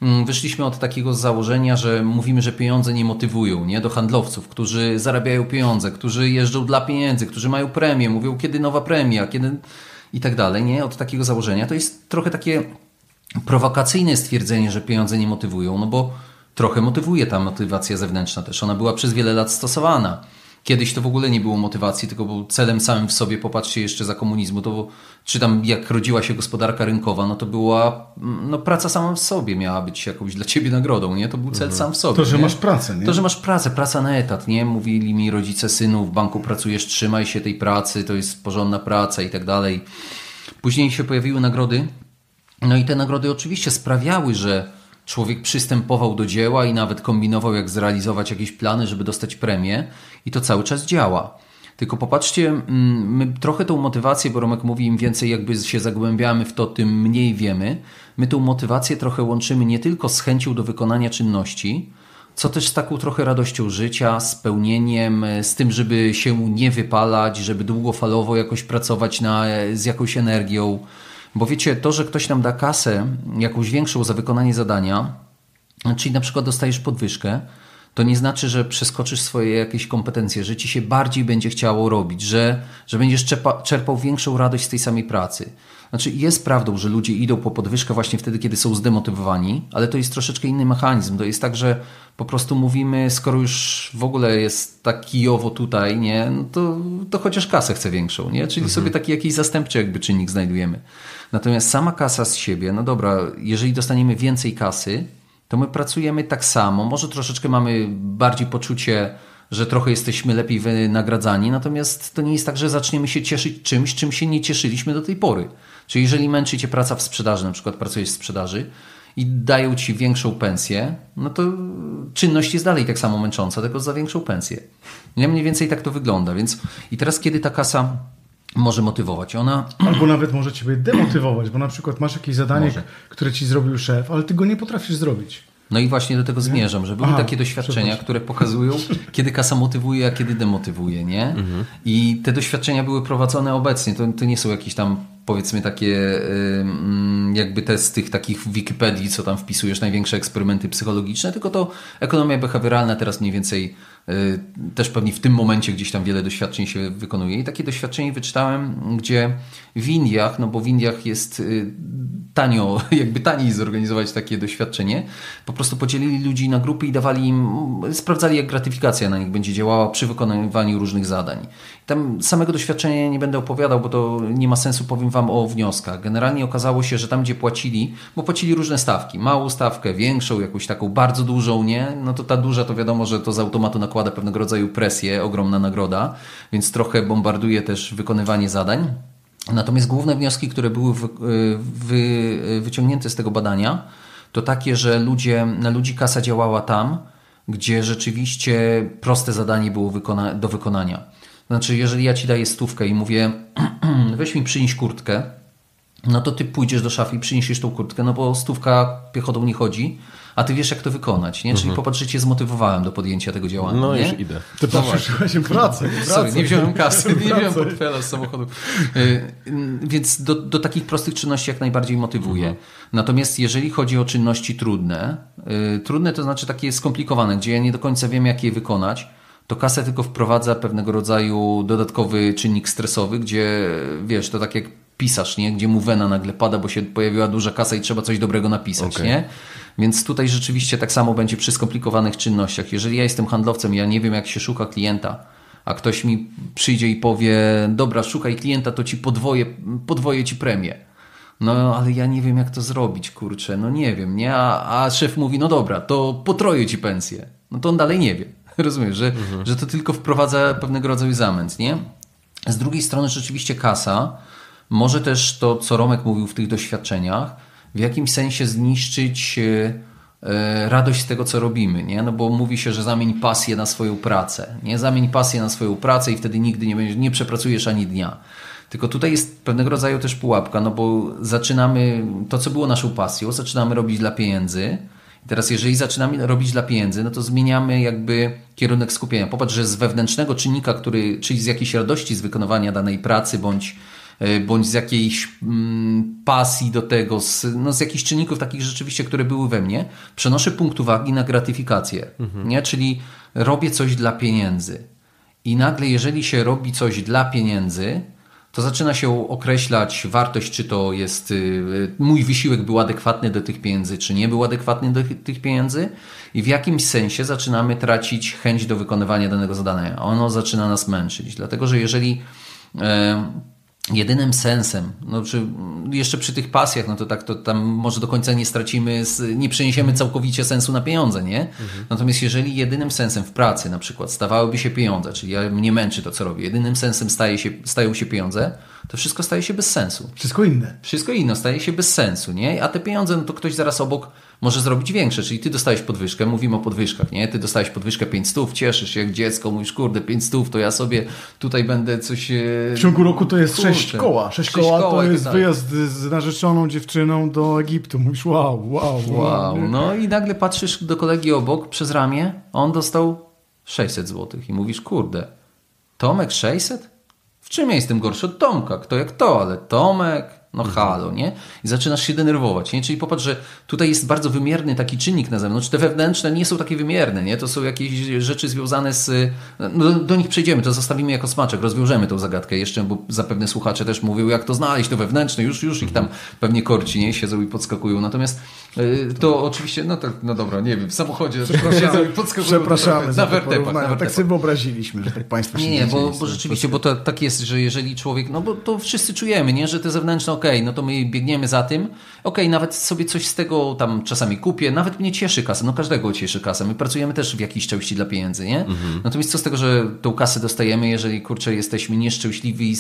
wyszliśmy od takiego założenia, że mówimy, że pieniądze nie motywują, nie? Do handlowców, którzy zarabiają pieniądze, którzy jeżdżą dla pieniędzy, którzy mają premię, mówią kiedy nowa premia, kiedy i tak dalej, nie? Od takiego założenia. To jest trochę takie prowokacyjne stwierdzenie, że pieniądze nie motywują, no bo trochę motywuje ta motywacja zewnętrzna też. Ona była przez wiele lat stosowana. Kiedyś to w ogóle nie było motywacji, tylko był celem samym w sobie. Popatrzcie jeszcze za komunizmu, to czy tam jak rodziła się gospodarka rynkowa, no to była praca sama w sobie miała być jakąś dla ciebie nagrodą, nie? To był cel sam w sobie. To, że nie? masz pracę, nie? To, że masz pracę, praca na etat, nie? Mówili mi rodzice synu, w banku pracujesz, trzymaj się tej pracy, to jest porządna praca i tak dalej. Później się pojawiły nagrody, no i te nagrody oczywiście sprawiały, że człowiek przystępował do dzieła i nawet kombinował, jak zrealizować jakieś plany, żeby dostać premię i to cały czas działa. Tylko popatrzcie, my trochę tą motywację, bo Romek mówi, im więcej jakby się zagłębiamy w to, tym mniej wiemy. My tą motywację trochę łączymy nie tylko z chęcią do wykonania czynności, co też z taką trochę radością życia, spełnieniem, z tym, żeby się nie wypalać, żeby długofalowo jakoś pracować z jakąś energią. Bo wiecie, to, że ktoś nam da kasę jakąś większą za wykonanie zadania, czyli na przykład dostajesz podwyżkę, to nie znaczy, że przeskoczysz swoje jakieś kompetencje, że ci się bardziej będzie chciało robić, że będziesz czerpał większą radość z tej samej pracy. Znaczy jest prawdą, że ludzie idą po podwyżkę właśnie wtedy, kiedy są zdemotywowani, ale to jest troszeczkę inny mechanizm. To jest tak, że po prostu mówimy, skoro już w ogóle jest tak kijowo tutaj, nie, no to chociaż kasę chcę większą, nie? Czyli sobie taki jakiś zastępczy jakby czynnik znajdujemy. Natomiast sama kasa z siebie, no dobra, jeżeli dostaniemy więcej kasy, to my pracujemy tak samo. Może troszeczkę mamy bardziej poczucie, że trochę jesteśmy lepiej wynagradzani, natomiast to nie jest tak, że zaczniemy się cieszyć czymś, czym się nie cieszyliśmy do tej pory. Czyli jeżeli męczy cię praca w sprzedaży, na przykład pracujesz w sprzedaży i dają ci większą pensję, no to czynność jest dalej tak samo męcząca, tylko za większą pensję. Nie, mniej więcej tak to wygląda. Więc i teraz, kiedy ta kasa może motywować, ona... Albo nawet może ciebie demotywować, bo na przykład masz jakieś zadanie, które ci zrobił szef, ale ty go nie potrafisz zrobić. No i właśnie do tego zmierzam, że były takie doświadczenia, które pokazują, kiedy kasa motywuje, a kiedy demotywuje, nie? I te doświadczenia były prowadzone obecnie. To nie są jakieś tam, powiedzmy, takie jakby te z tych takich w Wikipedii, co tam wpisujesz, największe eksperymenty psychologiczne, tylko to ekonomia behawioralna teraz mniej więcej też pewnie w tym momencie gdzieś tam wiele doświadczeń się wykonuje. I takie doświadczenie wyczytałem, gdzie w Indiach, no bo w Indiach jest tanio, jakby taniej zorganizować takie doświadczenie, po prostu podzielili ludzi na grupy i dawali im, sprawdzali, jak gratyfikacja na nich będzie działała przy wykonywaniu różnych zadań. Tam samego doświadczenia nie będę opowiadał, bo to nie ma sensu, powiem wam o wnioskach. Generalnie okazało się, że tam, gdzie płacili, bo płacili różne stawki, małą stawkę, większą, jakąś taką bardzo dużą, nie? No to ta duża, to wiadomo, że to z automatu nakłada pewnego rodzaju presję, ogromna nagroda, więc trochę bombarduje też wykonywanie zadań. Natomiast główne wnioski, które były wyciągnięte z tego badania, to takie, że na ludzi kasa działała tam, gdzie rzeczywiście proste zadanie było do wykonania. Znaczy, jeżeli ja ci daję 100 i mówię, weź mi przynieś kurtkę, no to ty pójdziesz do szafy i przyniesiesz tą kurtkę, no bo 100 piechotą nie chodzi, a ty wiesz, jak to wykonać, nie? Czyli popatrz, że cię zmotywowałem do podjęcia tego działania. No nie? już idę. To patrzysz pracę. Sorry, nie wziąłem kasy, nie wziąłem portfela z samochodu. Więc do takich prostych czynności jak najbardziej motywuje. Natomiast jeżeli chodzi o czynności trudne to znaczy takie skomplikowane, gdzie ja nie do końca wiem, jak je wykonać, to kasa tylko wprowadza pewnego rodzaju dodatkowy czynnik stresowy, gdzie wiesz, to tak jak pisarz, nie? Gdzie mu wena nagle pada, bo się pojawiła duża kasa i trzeba coś dobrego napisać, nie? Więc tutaj rzeczywiście tak samo będzie przy skomplikowanych czynnościach. Jeżeli ja jestem handlowcem i ja nie wiem, jak się szuka klienta, a ktoś mi przyjdzie i powie, dobra, szukaj klienta, to ci podwoję ci premię. No, ale ja nie wiem, jak to zrobić, kurczę, no nie wiem, nie? A szef mówi, no dobra, to potroję ci pensję. No to on dalej nie wie. Rozumiesz, że to tylko wprowadza pewnego rodzaju zamęt, nie? Z drugiej strony rzeczywiście kasa może też to, co Romek mówił w tych doświadczeniach, w jakimś sensie zniszczyć radość z tego, co robimy, nie? No bo mówi się, że zamień pasję na swoją pracę, nie? Zamień pasję na swoją pracę i wtedy nigdy nie przepracujesz ani dnia. Tylko tutaj jest pewnego rodzaju też pułapka, no bo zaczynamy to, co było naszą pasją, zaczynamy robić dla pieniędzy. I teraz jeżeli zaczynamy robić dla pieniędzy, no to zmieniamy jakby kierunek skupienia. Popatrz, że z wewnętrznego czynnika, czyli z jakiejś radości z wykonywania danej pracy bądź bądź z jakiejś pasji do tego, z jakichś czynników takich rzeczywiście, które były we mnie, przenoszę punkt uwagi na gratyfikację, nie? Czyli robię coś dla pieniędzy. I nagle, jeżeli się robi coś dla pieniędzy, to zaczyna się określać wartość, czy to jest mój wysiłek był adekwatny do tych pieniędzy, czy nie był adekwatny do tych pieniędzy i w jakimś sensie zaczynamy tracić chęć do wykonywania danego zadania. Ono zaczyna nas męczyć, dlatego że jeżeli jedynym sensem, jeszcze przy tych pasjach, no to tak, to tam może do końca nie stracimy, nie przeniesiemy całkowicie sensu na pieniądze, nie? Natomiast jeżeli jedynym sensem w pracy na przykład stawałyby się pieniądze, czyli mnie męczy to, co robię, jedynym sensem stają się pieniądze, to wszystko staje się bez sensu. Wszystko inne staje się bez sensu, nie? A te pieniądze, no to ktoś zaraz obok może zrobić większe, czyli ty dostałeś podwyżkę, mówimy o podwyżkach, nie? Ty dostałeś podwyżkę 500, cieszysz się jak dziecko, mówisz, kurde, 500, to ja sobie tutaj będę coś... W ciągu roku to jest 6 koła. 6 koła to jest wyjazd z narzeczoną dziewczyną do Egiptu. Mówisz, wow. No i nagle patrzysz do kolegi obok przez ramię, on dostał 600 zł i mówisz, kurde, Tomek 600? W czym ja jestem gorszy od Tomka? Kto jak to, ale Tomek... No halo, nie? I zaczynasz się denerwować, nie? Czyli popatrz, że tutaj jest bardzo wymierny taki czynnik na zewnątrz. Te wewnętrzne nie są takie wymierne, nie? To są jakieś rzeczy związane z... No, do nich przejdziemy, to zostawimy jako smaczek, rozwiążemy tą zagadkę jeszcze, bo zapewne słuchacze też mówią, jak to znaleźć, to wewnętrzne, już ich tam pewnie korci, nie? Siedzą i podskakują. Natomiast to oczywiście, no dobra, nie wiem, w samochodzie siedzą i podskakują. Przepraszamy za porównanie. Tak sobie wyobraziliśmy, że tak Państwo się nie, bo rzeczywiście, bo to tak jest, że jeżeli człowiek, no bo to wszyscy czujemy, nie? Że te zewnętrzne no to my biegniemy za tym. Nawet sobie coś z tego tam czasami kupię. Nawet mnie cieszy kasa. No każdego cieszy kasa. My pracujemy też w jakiejś części dla pieniędzy, nie? Natomiast co z tego, że tą kasę dostajemy, jeżeli, jesteśmy nieszczęśliwi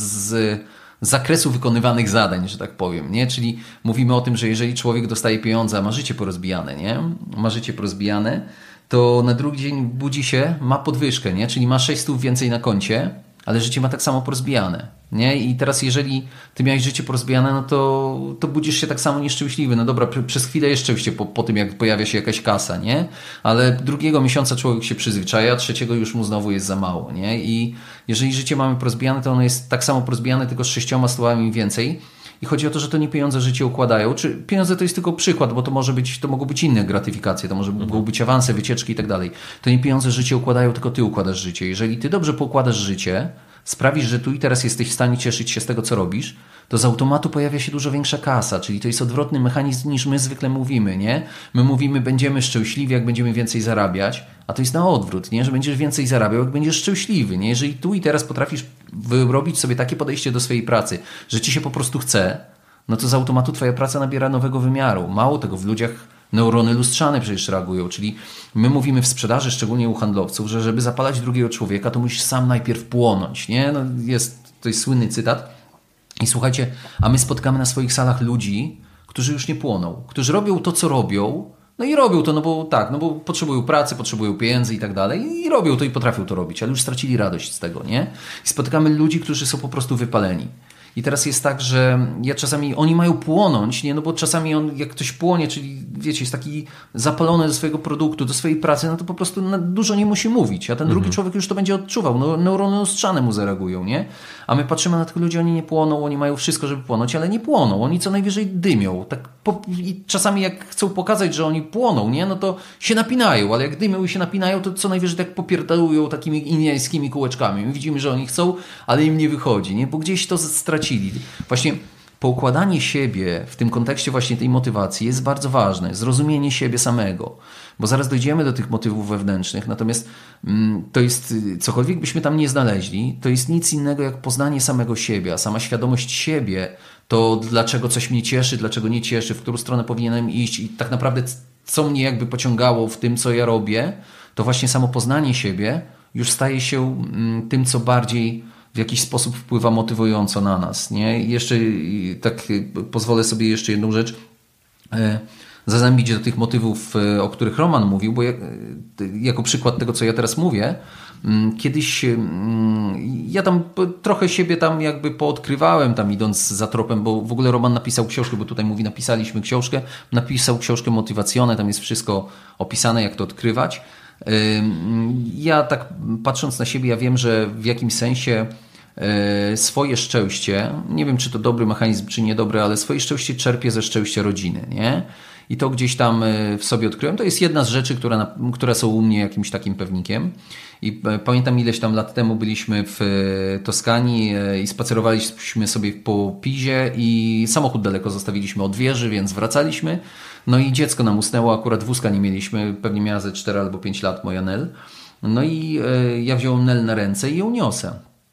z zakresu wykonywanych zadań, że tak powiem, nie? Czyli mówimy o tym, że jeżeli człowiek dostaje pieniądze, a ma życie porozbijane, nie? Ma życie porozbijane, to na drugi dzień budzi się, ma podwyżkę, nie? Czyli ma 600 więcej na koncie, ale życie ma tak samo porozbijane, nie? I teraz jeżeli ty miałeś życie porozbijane, no to budzisz się tak samo nieszczęśliwy. No dobra, przez chwilę jest szczęście po tym, jak pojawia się jakaś kasa, nie? Ale drugiego miesiąca człowiek się przyzwyczaja, trzeciego już mu znowu jest za mało, nie? I jeżeli życie mamy porozbijane, to ono jest tak samo porozbijane, tylko z 6 słowami więcej. I chodzi o to, że to nie pieniądze życie układają. Czy pieniądze to jest tylko przykład, bo to mogą być inne gratyfikacje, to mogą być awanse, wycieczki i tak dalej. To nie pieniądze życie układają, tylko ty układasz życie. Jeżeli ty dobrze poukładasz życie, sprawisz, że tu i teraz jesteś w stanie cieszyć się z tego, co robisz, to z automatu pojawia się dużo większa kasa, czyli to jest odwrotny mechanizm niż my zwykle mówimy, nie? My mówimy, będziemy szczęśliwi, jak będziemy więcej zarabiać, a to jest na odwrót, nie? Że będziesz więcej zarabiał, jak będziesz szczęśliwy, nie? Jeżeli tu i teraz potrafisz wyrobić sobie takie podejście do swojej pracy, że ci się po prostu chce, no to z automatu twoja praca nabiera nowego wymiaru. Mało tego, w ludziach neurony lustrzane przecież reagują, czyli my mówimy w sprzedaży, szczególnie u handlowców, że żeby zapalać drugiego człowieka, to musisz sam najpierw płonąć, nie? No to jest słynny cytat. I słuchajcie, a my spotkamy na swoich salach ludzi, którzy już nie płoną, którzy robią to, co robią, no i robią to, no bo potrzebują pracy, potrzebują pieniędzy i tak dalej i robią to i potrafią to robić, ale już stracili radość z tego, nie? I spotykamy ludzi, którzy są po prostu wypaleni. I teraz jest tak, że oni mają płonąć, nie? No bo czasami jak ktoś płonie, czyli wiecie, jest taki zapalony do swojego produktu, do swojej pracy, no to po prostu dużo nie musi mówić, a ten drugi człowiek już to będzie odczuwał, no, neurony lustrzane mu zareagują, nie? A my patrzymy na tych ludzi, oni nie płoną, oni mają wszystko, żeby płonąć, ale nie płoną, oni co najwyżej dymią. I czasami jak chcą pokazać, że oni płoną, nie? No to się napinają, ale jak dymią i się napinają, to co najwyżej tak popierdalują takimi indiańskimi kółeczkami. My widzimy, że oni chcą, ale im nie wychodzi, nie? Bo gdzieś to stracili. Właśnie poukładanie siebie w tym kontekście właśnie tej motywacji jest bardzo ważne. Zrozumienie siebie samego. Bo zaraz dojdziemy do tych motywów wewnętrznych. Natomiast to jest, cokolwiek byśmy tam nie znaleźli, to jest nic innego jak poznanie samego siebie. A sama świadomość siebie to dlaczego coś mnie cieszy, dlaczego nie cieszy, w którą stronę powinienem iść i tak naprawdę co mnie jakby pociągało w tym, co ja robię, to właśnie samo poznanie siebie już staje się tym, co bardziej w jakiś sposób wpływa motywująco na nas. Nie? I jeszcze tak pozwolę sobie jeszcze jedną rzecz zazębić do tych motywów, o których Roman mówił, bo jako przykład tego, co ja teraz mówię, kiedyś ja tam trochę siebie tam jakby poodkrywałem tam idąc za tropem, bo w ogóle Roman napisał książkę, bo tutaj mówi napisaliśmy książkę, napisał książkę Motywacjone, tam jest wszystko opisane, jak to odkrywać. Ja tak patrząc na siebie, ja wiem, że w jakimś sensie swoje szczęście, nie wiem czy to dobry mechanizm, czy niedobry, ale swoje szczęście czerpię ze szczęścia rodziny, nie? I to gdzieś tam w sobie odkryłem. To jest jedna z rzeczy, które są u mnie jakimś takim pewnikiem. I pamiętam ileś tam lat temu byliśmy w Toskanii i spacerowaliśmy sobie po Pizie i samochód daleko zostawiliśmy od wieży, więc wracaliśmy. No i dziecko nam usnęło, akurat wózka nie mieliśmy, pewnie miała ze 4 albo 5 lat moja Nel. No i ja wziąłem Nel na ręce i ją niosę.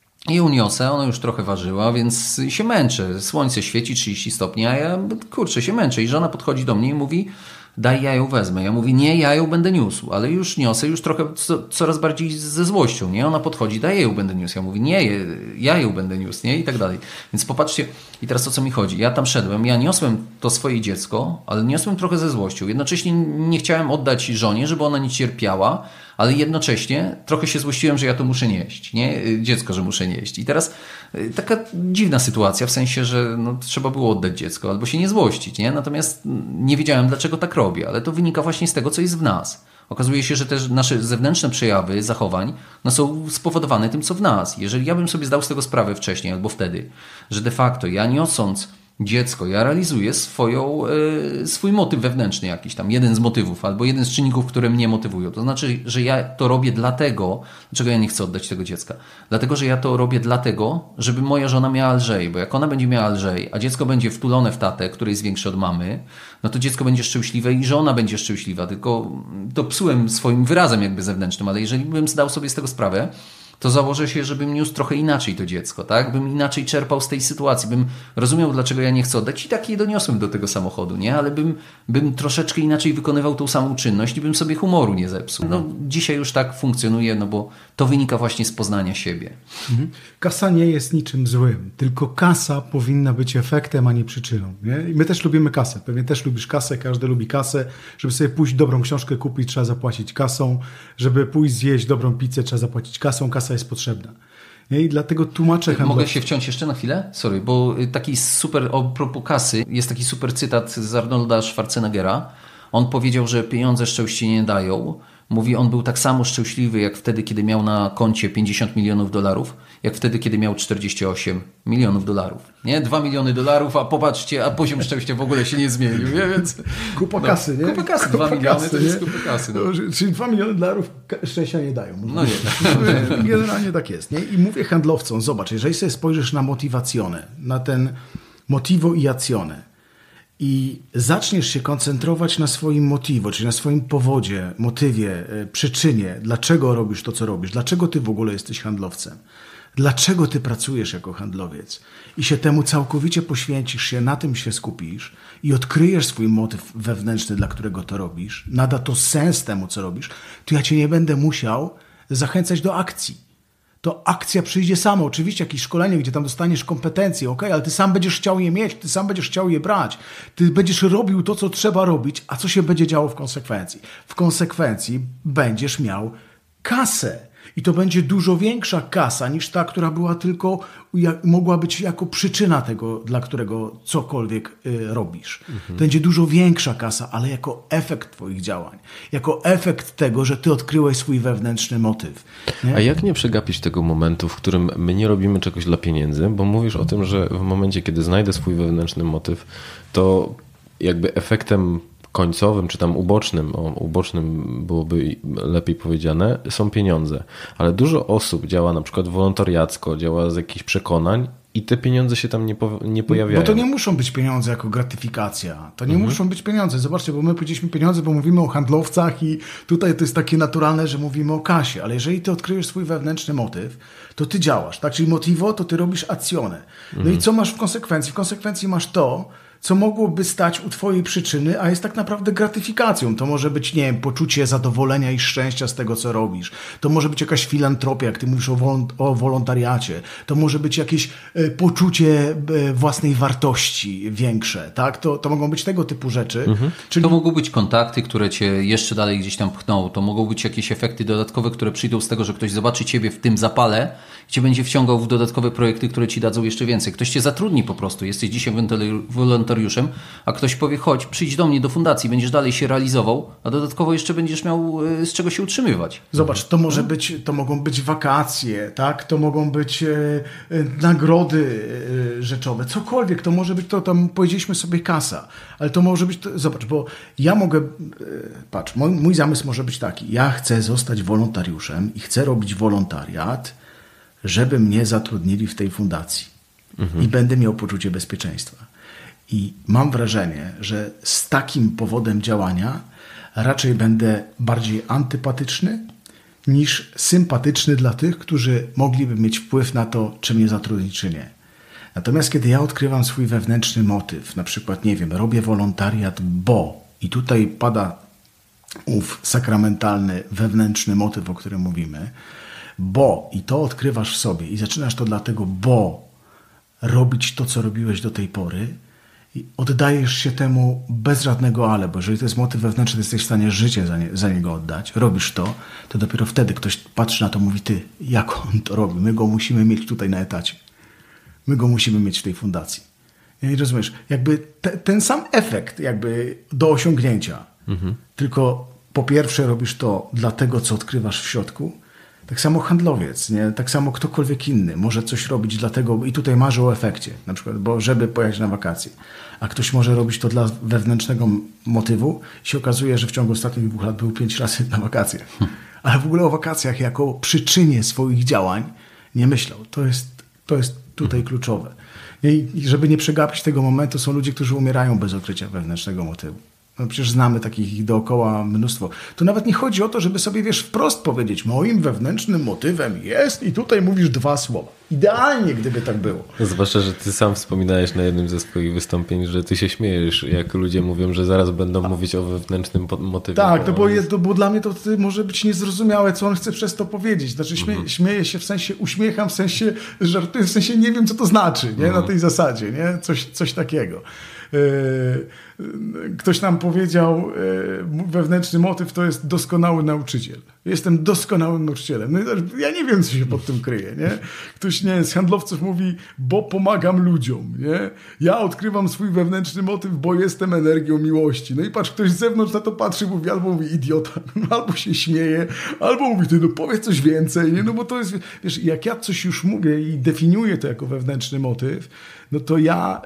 Ona już trochę ważyła, więc się męczę. Słońce świeci 30 stopni, a ja się męczę. I żona podchodzi do mnie i mówi, daj, ja ją wezmę. Ja mówię, nie, ja ją będę niósł, ale już niosę, już trochę coraz bardziej ze złością, nie? Ona podchodzi, daj, ja ją będę niósł. Ja mówię, nie, ja ją będę niósł, nie? I tak dalej. Więc popatrzcie, i teraz o co mi chodzi. Ja tam szedłem, ja niosłem to swoje dziecko, ale niosłem trochę ze złością. Jednocześnie nie chciałem oddać żonie, żeby ona nie cierpiała, ale jednocześnie trochę się złościłem, że ja to muszę nieść, nie? Dziecko, że muszę nieść. I teraz taka dziwna sytuacja, w sensie, że no, trzeba było oddać dziecko albo się nie złościć, nie? Natomiast nie wiedziałem, dlaczego tak robię, ale to wynika właśnie z tego, co jest w nas. Okazuje się, że też nasze zewnętrzne przejawy zachowań no, są spowodowane tym, co w nas. Jeżeli ja bym sobie zdał z tego sprawę wcześniej albo wtedy, że de facto ja niosąc dziecko, ja realizuję swój motyw wewnętrzny jakiś tam, jeden z motywów albo jeden z czynników, które mnie motywują. To znaczy, że ja to robię dlatego, dlaczego ja nie chcę oddać tego dziecka? Dlatego, że ja to robię dlatego, żeby moja żona miała lżej, bo jak ona będzie miała lżej, a dziecko będzie wtulone w tatę, który jest większy od mamy, no to dziecko będzie szczęśliwe i żona będzie szczęśliwa, tylko to psułem swoim wyrazem jakby zewnętrznym, ale jeżeli bym zdał sobie z tego sprawę, to założę się, żebym niósł trochę inaczej to dziecko, tak? Bym inaczej czerpał z tej sytuacji, bym rozumiał, dlaczego ja nie chcę oddać i tak je doniosłem do tego samochodu, nie? Ale bym troszeczkę inaczej wykonywał tą samą czynność i bym sobie humoru nie zepsuł. No, dzisiaj już tak funkcjonuje, no bo to wynika właśnie z poznania siebie. Kasa nie jest niczym złym, tylko kasa powinna być efektem, a nie przyczyną, nie? I my też lubimy kasę, pewnie też lubisz kasę, każdy lubi kasę. Żeby sobie pójść dobrą książkę kupić, trzeba zapłacić kasą. Żeby pójść zjeść dobrą pizzę, trzeba zapłacić kasą. Kasa jest potrzebna. I dlatego tłumaczę handlowcom. Mogę się wciąć jeszcze na chwilę? Sorry, bo taki super, a propos kasy, jest taki super cytat z Arnolda Schwarzeneggera. On powiedział, że pieniądze szczęście nie dają. Mówi, on był tak samo szczęśliwy jak wtedy, kiedy miał na koncie $50 milionów, jak wtedy, kiedy miał $48 milionów. Nie? $2 miliony, a popatrzcie, a poziom szczęścia w ogóle się nie zmienił. Nie? Więc, kupa kasy, nie? Kupa kasy, 2 miliony to jest kupa kasy. No. Czyli $2 miliony szczęścia nie dają. No nie. Generalnie tak jest. Nie? I mówię handlowcom, zobacz, jeżeli sobie spojrzysz na motywacjonę, na ten motivo i azione, i zaczniesz się koncentrować na swoim motivo, czyli na swoim powodzie, motywie, przyczynie, dlaczego robisz to, co robisz, dlaczego ty w ogóle jesteś handlowcem, dlaczego ty pracujesz jako handlowiec i się temu całkowicie poświęcisz się, na tym się skupisz i odkryjesz swój motyw wewnętrzny, dla którego to robisz, nada to sens temu, co robisz, to ja cię nie będę musiał zachęcać do akcji. To akcja przyjdzie sama. Oczywiście jakieś szkolenie, gdzie tam dostaniesz kompetencje, ale ty sam będziesz chciał je mieć, ty sam będziesz chciał je brać. Ty będziesz robił to, co trzeba robić, a co się będzie działo w konsekwencji? W konsekwencji będziesz miał kasę. I to będzie dużo większa kasa niż ta, która była tylko, mogła być jako przyczyna tego, dla którego cokolwiek robisz. To będzie dużo większa kasa, ale jako efekt twoich działań. Jako efekt tego, że ty odkryłeś swój wewnętrzny motyw. Nie? A jak nie przegapić tego momentu, w którym my nie robimy czegoś dla pieniędzy, bo mówisz o tym, że w momencie, kiedy znajdę swój wewnętrzny motyw, to jakby efektem końcowym, czy tam ubocznym byłoby lepiej powiedziane, są pieniądze. Ale dużo osób działa na przykład wolontariacko, działa z jakichś przekonań i te pieniądze się tam nie pojawiają. Bo to nie muszą być pieniądze jako gratyfikacja. To nie muszą być pieniądze. Zobaczcie, bo my powiedzieliśmy pieniądze, bo mówimy o handlowcach i tutaj to jest takie naturalne, że mówimy o kasie. Ale jeżeli ty odkryjesz swój wewnętrzny motyw, to ty działasz. Tak? Czyli motivo, to ty robisz acjonę. No i co masz w konsekwencji? W konsekwencji masz to, co mogłoby stać u twojej przyczyny, a jest tak naprawdę gratyfikacją. To może być, nie wiem, poczucie zadowolenia i szczęścia z tego, co robisz. To może być jakaś filantropia, jak ty mówisz o wolontariacie. To może być jakieś poczucie własnej wartości większe, tak? To mogą być tego typu rzeczy. Czyli... To mogą być kontakty, które cię jeszcze dalej gdzieś tam pchną. To mogą być jakieś efekty dodatkowe, które przyjdą z tego, że ktoś zobaczy ciebie w tym zapale i cię będzie wciągał w dodatkowe projekty, które ci dadzą jeszcze więcej. Ktoś cię zatrudni po prostu. Jesteś dzisiaj wolontariuszem, wolontariuszem, a ktoś powie, chodź, przyjdź do mnie do fundacji, będziesz dalej się realizował, a dodatkowo jeszcze będziesz miał z czego się utrzymywać. Zobacz, to mogą być wakacje, tak? To mogą być nagrody rzeczowe, cokolwiek, to może być, to tam powiedzieliśmy sobie kasa, ale to może być, zobacz, bo ja mogę, patrz, mój zamysł może być taki, ja chcę zostać wolontariuszem i chcę robić wolontariat, żeby mnie zatrudnili w tej fundacji i będę miał poczucie bezpieczeństwa. I mam wrażenie, że z takim powodem działania raczej będę bardziej antypatyczny niż sympatyczny dla tych, którzy mogliby mieć wpływ na to, czy mnie zatrudnić, czy nie. Natomiast kiedy ja odkrywam swój wewnętrzny motyw, na przykład, nie wiem, robię wolontariat, bo i tutaj pada ów sakramentalny, wewnętrzny motyw, o którym mówimy, bo i to odkrywasz w sobie i zaczynasz to dlatego, bo robić to, co robiłeś do tej pory i oddajesz się temu bez żadnego ale, bo jeżeli to jest motyw wewnętrzny, to jesteś w stanie życie za niego oddać, robisz to dopiero wtedy ktoś patrzy na to i mówi, ty, jak on to robi? My go musimy mieć tutaj na etacie. My go musimy mieć w tej fundacji. I rozumiesz, jakby ten sam efekt jakby do osiągnięcia. Tylko po pierwsze robisz to dla tego, co odkrywasz w środku. Tak samo handlowiec, nie? Tak samo ktokolwiek inny może coś robić dlatego, i tutaj marzy o efekcie, na przykład, bo żeby pojechać na wakacje. A ktoś może robić to dla wewnętrznego motywu i się okazuje, że w ciągu ostatnich 2 lat był 5 razy na wakacjach. Ale w ogóle o wakacjach jako przyczynie swoich działań nie myślał. To jest tutaj kluczowe. I żeby nie przegapić tego momentu, są ludzie, którzy umierają bez odkrycia wewnętrznego motywu. No przecież znamy takich dookoła mnóstwo. Tu nawet nie chodzi o to, żeby sobie, wiesz, wprost powiedzieć, moim wewnętrznym motywem jest i tutaj mówisz 2 słowa. Idealnie, gdyby tak było. Zwłaszcza, że ty sam wspominałeś na jednym ze swoich wystąpień, że ty się śmiejesz, jak ludzie mówią, że zaraz będą mówić o wewnętrznym motywie. Tak, bo dla mnie to może być niezrozumiałe, co on chce przez to powiedzieć. Znaczy śmieję się w sensie, uśmiecham w sensie, żartuję w sensie, nie wiem, co to znaczy, nie? Na tej zasadzie, nie? Coś takiego. Ktoś nam powiedział, wewnętrzny motyw to jest doskonały nauczyciel. Jestem doskonałym nauczycielem. No, ja nie wiem, co się pod tym kryje. Nie? Ktoś z handlowców mówi, bo pomagam ludziom. Nie? Ja odkrywam swój wewnętrzny motyw, bo jestem energią miłości. No i patrz, ktoś z zewnątrz na to patrzy, albo mówi idiota, albo się śmieje, albo mówi, ty, no powiedz coś więcej. Nie? No bo to jest, wiesz, jak ja coś już mówię i definiuję to jako wewnętrzny motyw, no to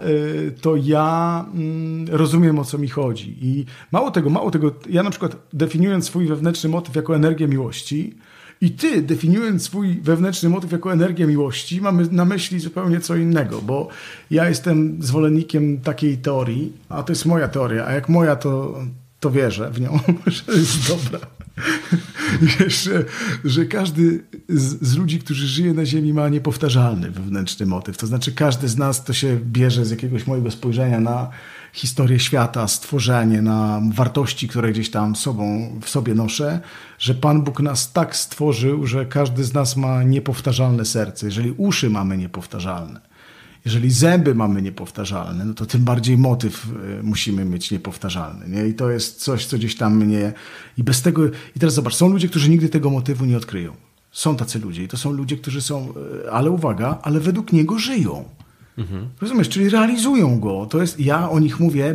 ja rozumiem, o co mi chodzi. I mało tego, ja na przykład definiując swój wewnętrzny motyw jako energię miłości i ty definiując swój wewnętrzny motyw jako energię miłości, mamy na myśli zupełnie co innego, bo ja jestem zwolennikiem takiej teorii, a to jest moja teoria, a jak moja, to wierzę w nią, że jest dobra. Wiesz, że każdy z ludzi, którzy żyje na Ziemi, ma niepowtarzalny wewnętrzny motyw. To znaczy każdy z nas to się bierze z jakiegoś mojego spojrzenia na historię świata, stworzenie, na wartości, które gdzieś tam w sobie noszę, że Pan Bóg nas tak stworzył, że każdy z nas ma niepowtarzalne serce. Jeżeli uszy mamy niepowtarzalne, jeżeli zęby mamy niepowtarzalne, no to tym bardziej motyw musimy mieć niepowtarzalny. Nie? I to jest coś, co gdzieś tam mnie... I bez tego... I teraz zobacz, są ludzie, którzy nigdy tego motywu nie odkryją. Są tacy ludzie i to są ludzie, którzy są... Ale uwaga, ale według niego żyją. Rozumiesz? Czyli realizują go. To jest, ja o nich mówię,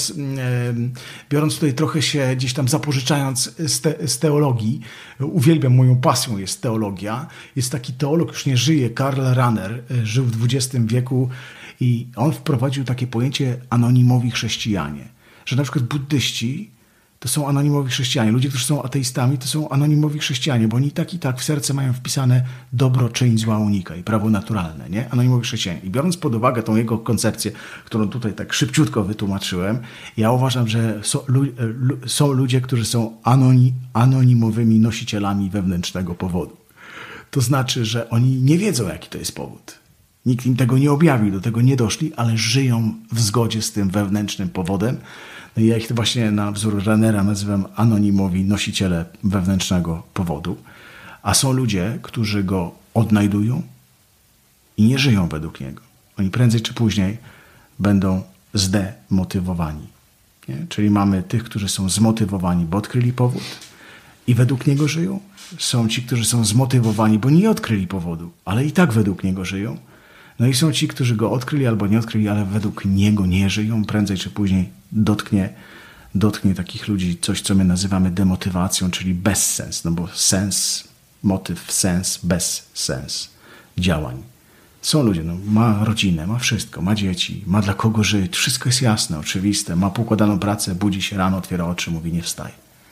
biorąc tutaj trochę się gdzieś tam zapożyczając z teologii. Uwielbiam, moją pasją jest teologia. Jest taki teolog, już nie żyje, Karl Rahner, żył w XX wieku i on wprowadził takie pojęcie anonimowi chrześcijanie. Że na przykład buddyści to są anonimowi chrześcijanie. Ludzie, którzy są ateistami, to są anonimowi chrześcijanie, bo oni tak i tak w serce mają wpisane dobro, czyń, zła unikaj, prawo naturalne, nie? Anonimowi chrześcijanie. I biorąc pod uwagę tą jego koncepcję, którą tutaj tak szybciutko wytłumaczyłem, ja uważam, że są ludzie, którzy są anonimowymi nosicielami wewnętrznego powodu. To znaczy, że oni nie wiedzą, jaki to jest powód. Nikt im tego nie objawił, do tego nie doszli, ale żyją w zgodzie z tym wewnętrznym powodem. No i ja ich właśnie na wzór Rahnera nazywam anonimowi nosiciele wewnętrznego powodu. A są ludzie, którzy go odnajdują i nie żyją według niego. Oni prędzej czy później będą zdemotywowani. Nie? Czyli mamy tych, którzy są zmotywowani, bo odkryli powód i według niego żyją. Są ci, którzy są zmotywowani, bo nie odkryli powodu, ale i tak według niego żyją. No i są ci, którzy go odkryli albo nie odkryli, ale według niego nie żyją. Prędzej czy później dotknie takich ludzi coś, co my nazywamy demotywacją, czyli bezsens. No bo sens, motyw, sens, bezsens działań. Są ludzie, no, ma rodzinę, ma wszystko, ma dzieci, ma dla kogo żyć, wszystko jest jasne, oczywiste, ma poukładaną pracę, budzi się rano, otwiera oczy, mówi nie wstaj.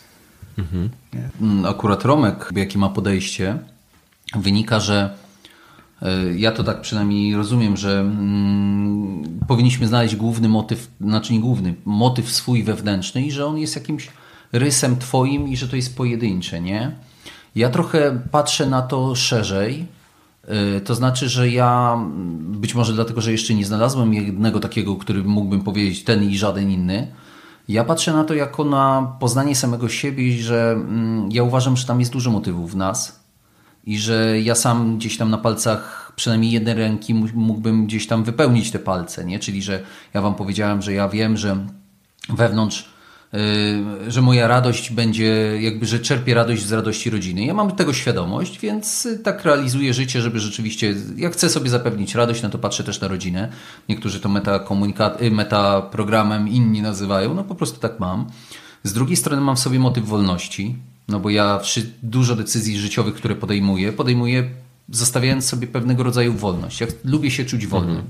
Nie? Akurat Romek, jakie ma podejście, wynika, że ja to tak przynajmniej rozumiem, że powinniśmy znaleźć główny motyw, znaczy nie główny, motyw swój wewnętrzny i że on jest jakimś rysem twoim i że to jest pojedyncze, nie? Ja trochę patrzę na to szerzej, to znaczy, że ja, być może dlatego, że jeszcze nie znalazłem jednego takiego, który mógłbym powiedzieć ten i żaden inny, ja patrzę na to jako na poznanie samego siebie i że ja uważam, że tam jest dużo motywów w nas i że ja sam gdzieś tam na palcach przynajmniej jednej ręki mógłbym gdzieś tam wypełnić te palce, nie? Czyli, że ja wam powiedziałem, że ja wiem, że wewnątrz, że moja radość będzie, jakby, że czerpię radość z radości rodziny. Ja mam tego świadomość, więc tak realizuję życie, żeby rzeczywiście, jak chcę sobie zapewnić radość, no to patrzę też na rodzinę. Niektórzy to metaprogramem, inni nazywają, no po prostu tak mam. Z drugiej strony mam w sobie motyw wolności, no bo ja dużo decyzji życiowych, które podejmuję zostawiając sobie pewnego rodzaju wolność. Ja lubię się czuć wolnym.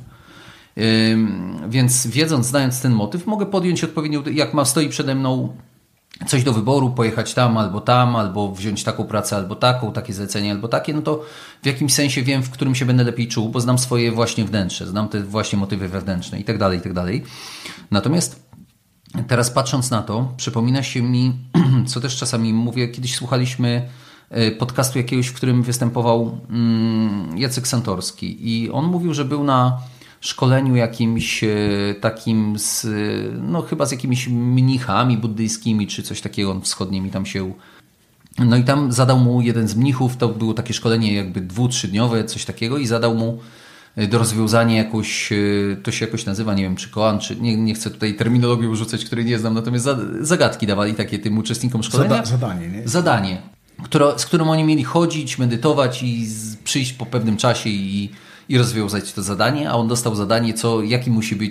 Więc znając ten motyw, mogę podjąć odpowiednią, jak stoi przede mną coś do wyboru, pojechać tam, albo wziąć taką pracę, albo taką, takie zlecenie, albo takie, no to w jakimś sensie wiem, w którym się będę lepiej czuł, bo znam swoje właśnie wnętrze, znam te właśnie motywy wewnętrzne i tak dalej, i tak dalej. Natomiast teraz patrząc na to, przypomina się mi, co też czasami mówię, kiedyś słuchaliśmy podcastu jakiegoś, w którym występował Jacek Santorski i on mówił, że był na szkoleniu jakimś takim chyba z jakimiś mnichami buddyjskimi czy coś takiego wschodnimi tam się. No i tam zadał mu jeden z mnichów, to było takie szkolenie jakby 2-3-dniowe, coś takiego i zadał mu do rozwiązania jakoś, to się jakoś nazywa, nie wiem czy koan, czy nie chcę tutaj terminologii urzucać, której nie znam, natomiast zagadki dawali takie tym uczestnikom szkolenia. Zadanie, nie? Zadanie, z którym oni mieli chodzić, medytować i przyjść po pewnym czasie i rozwiązać to zadanie, a on dostał zadanie, jaki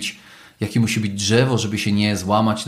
musi być drzewo, żeby się nie złamać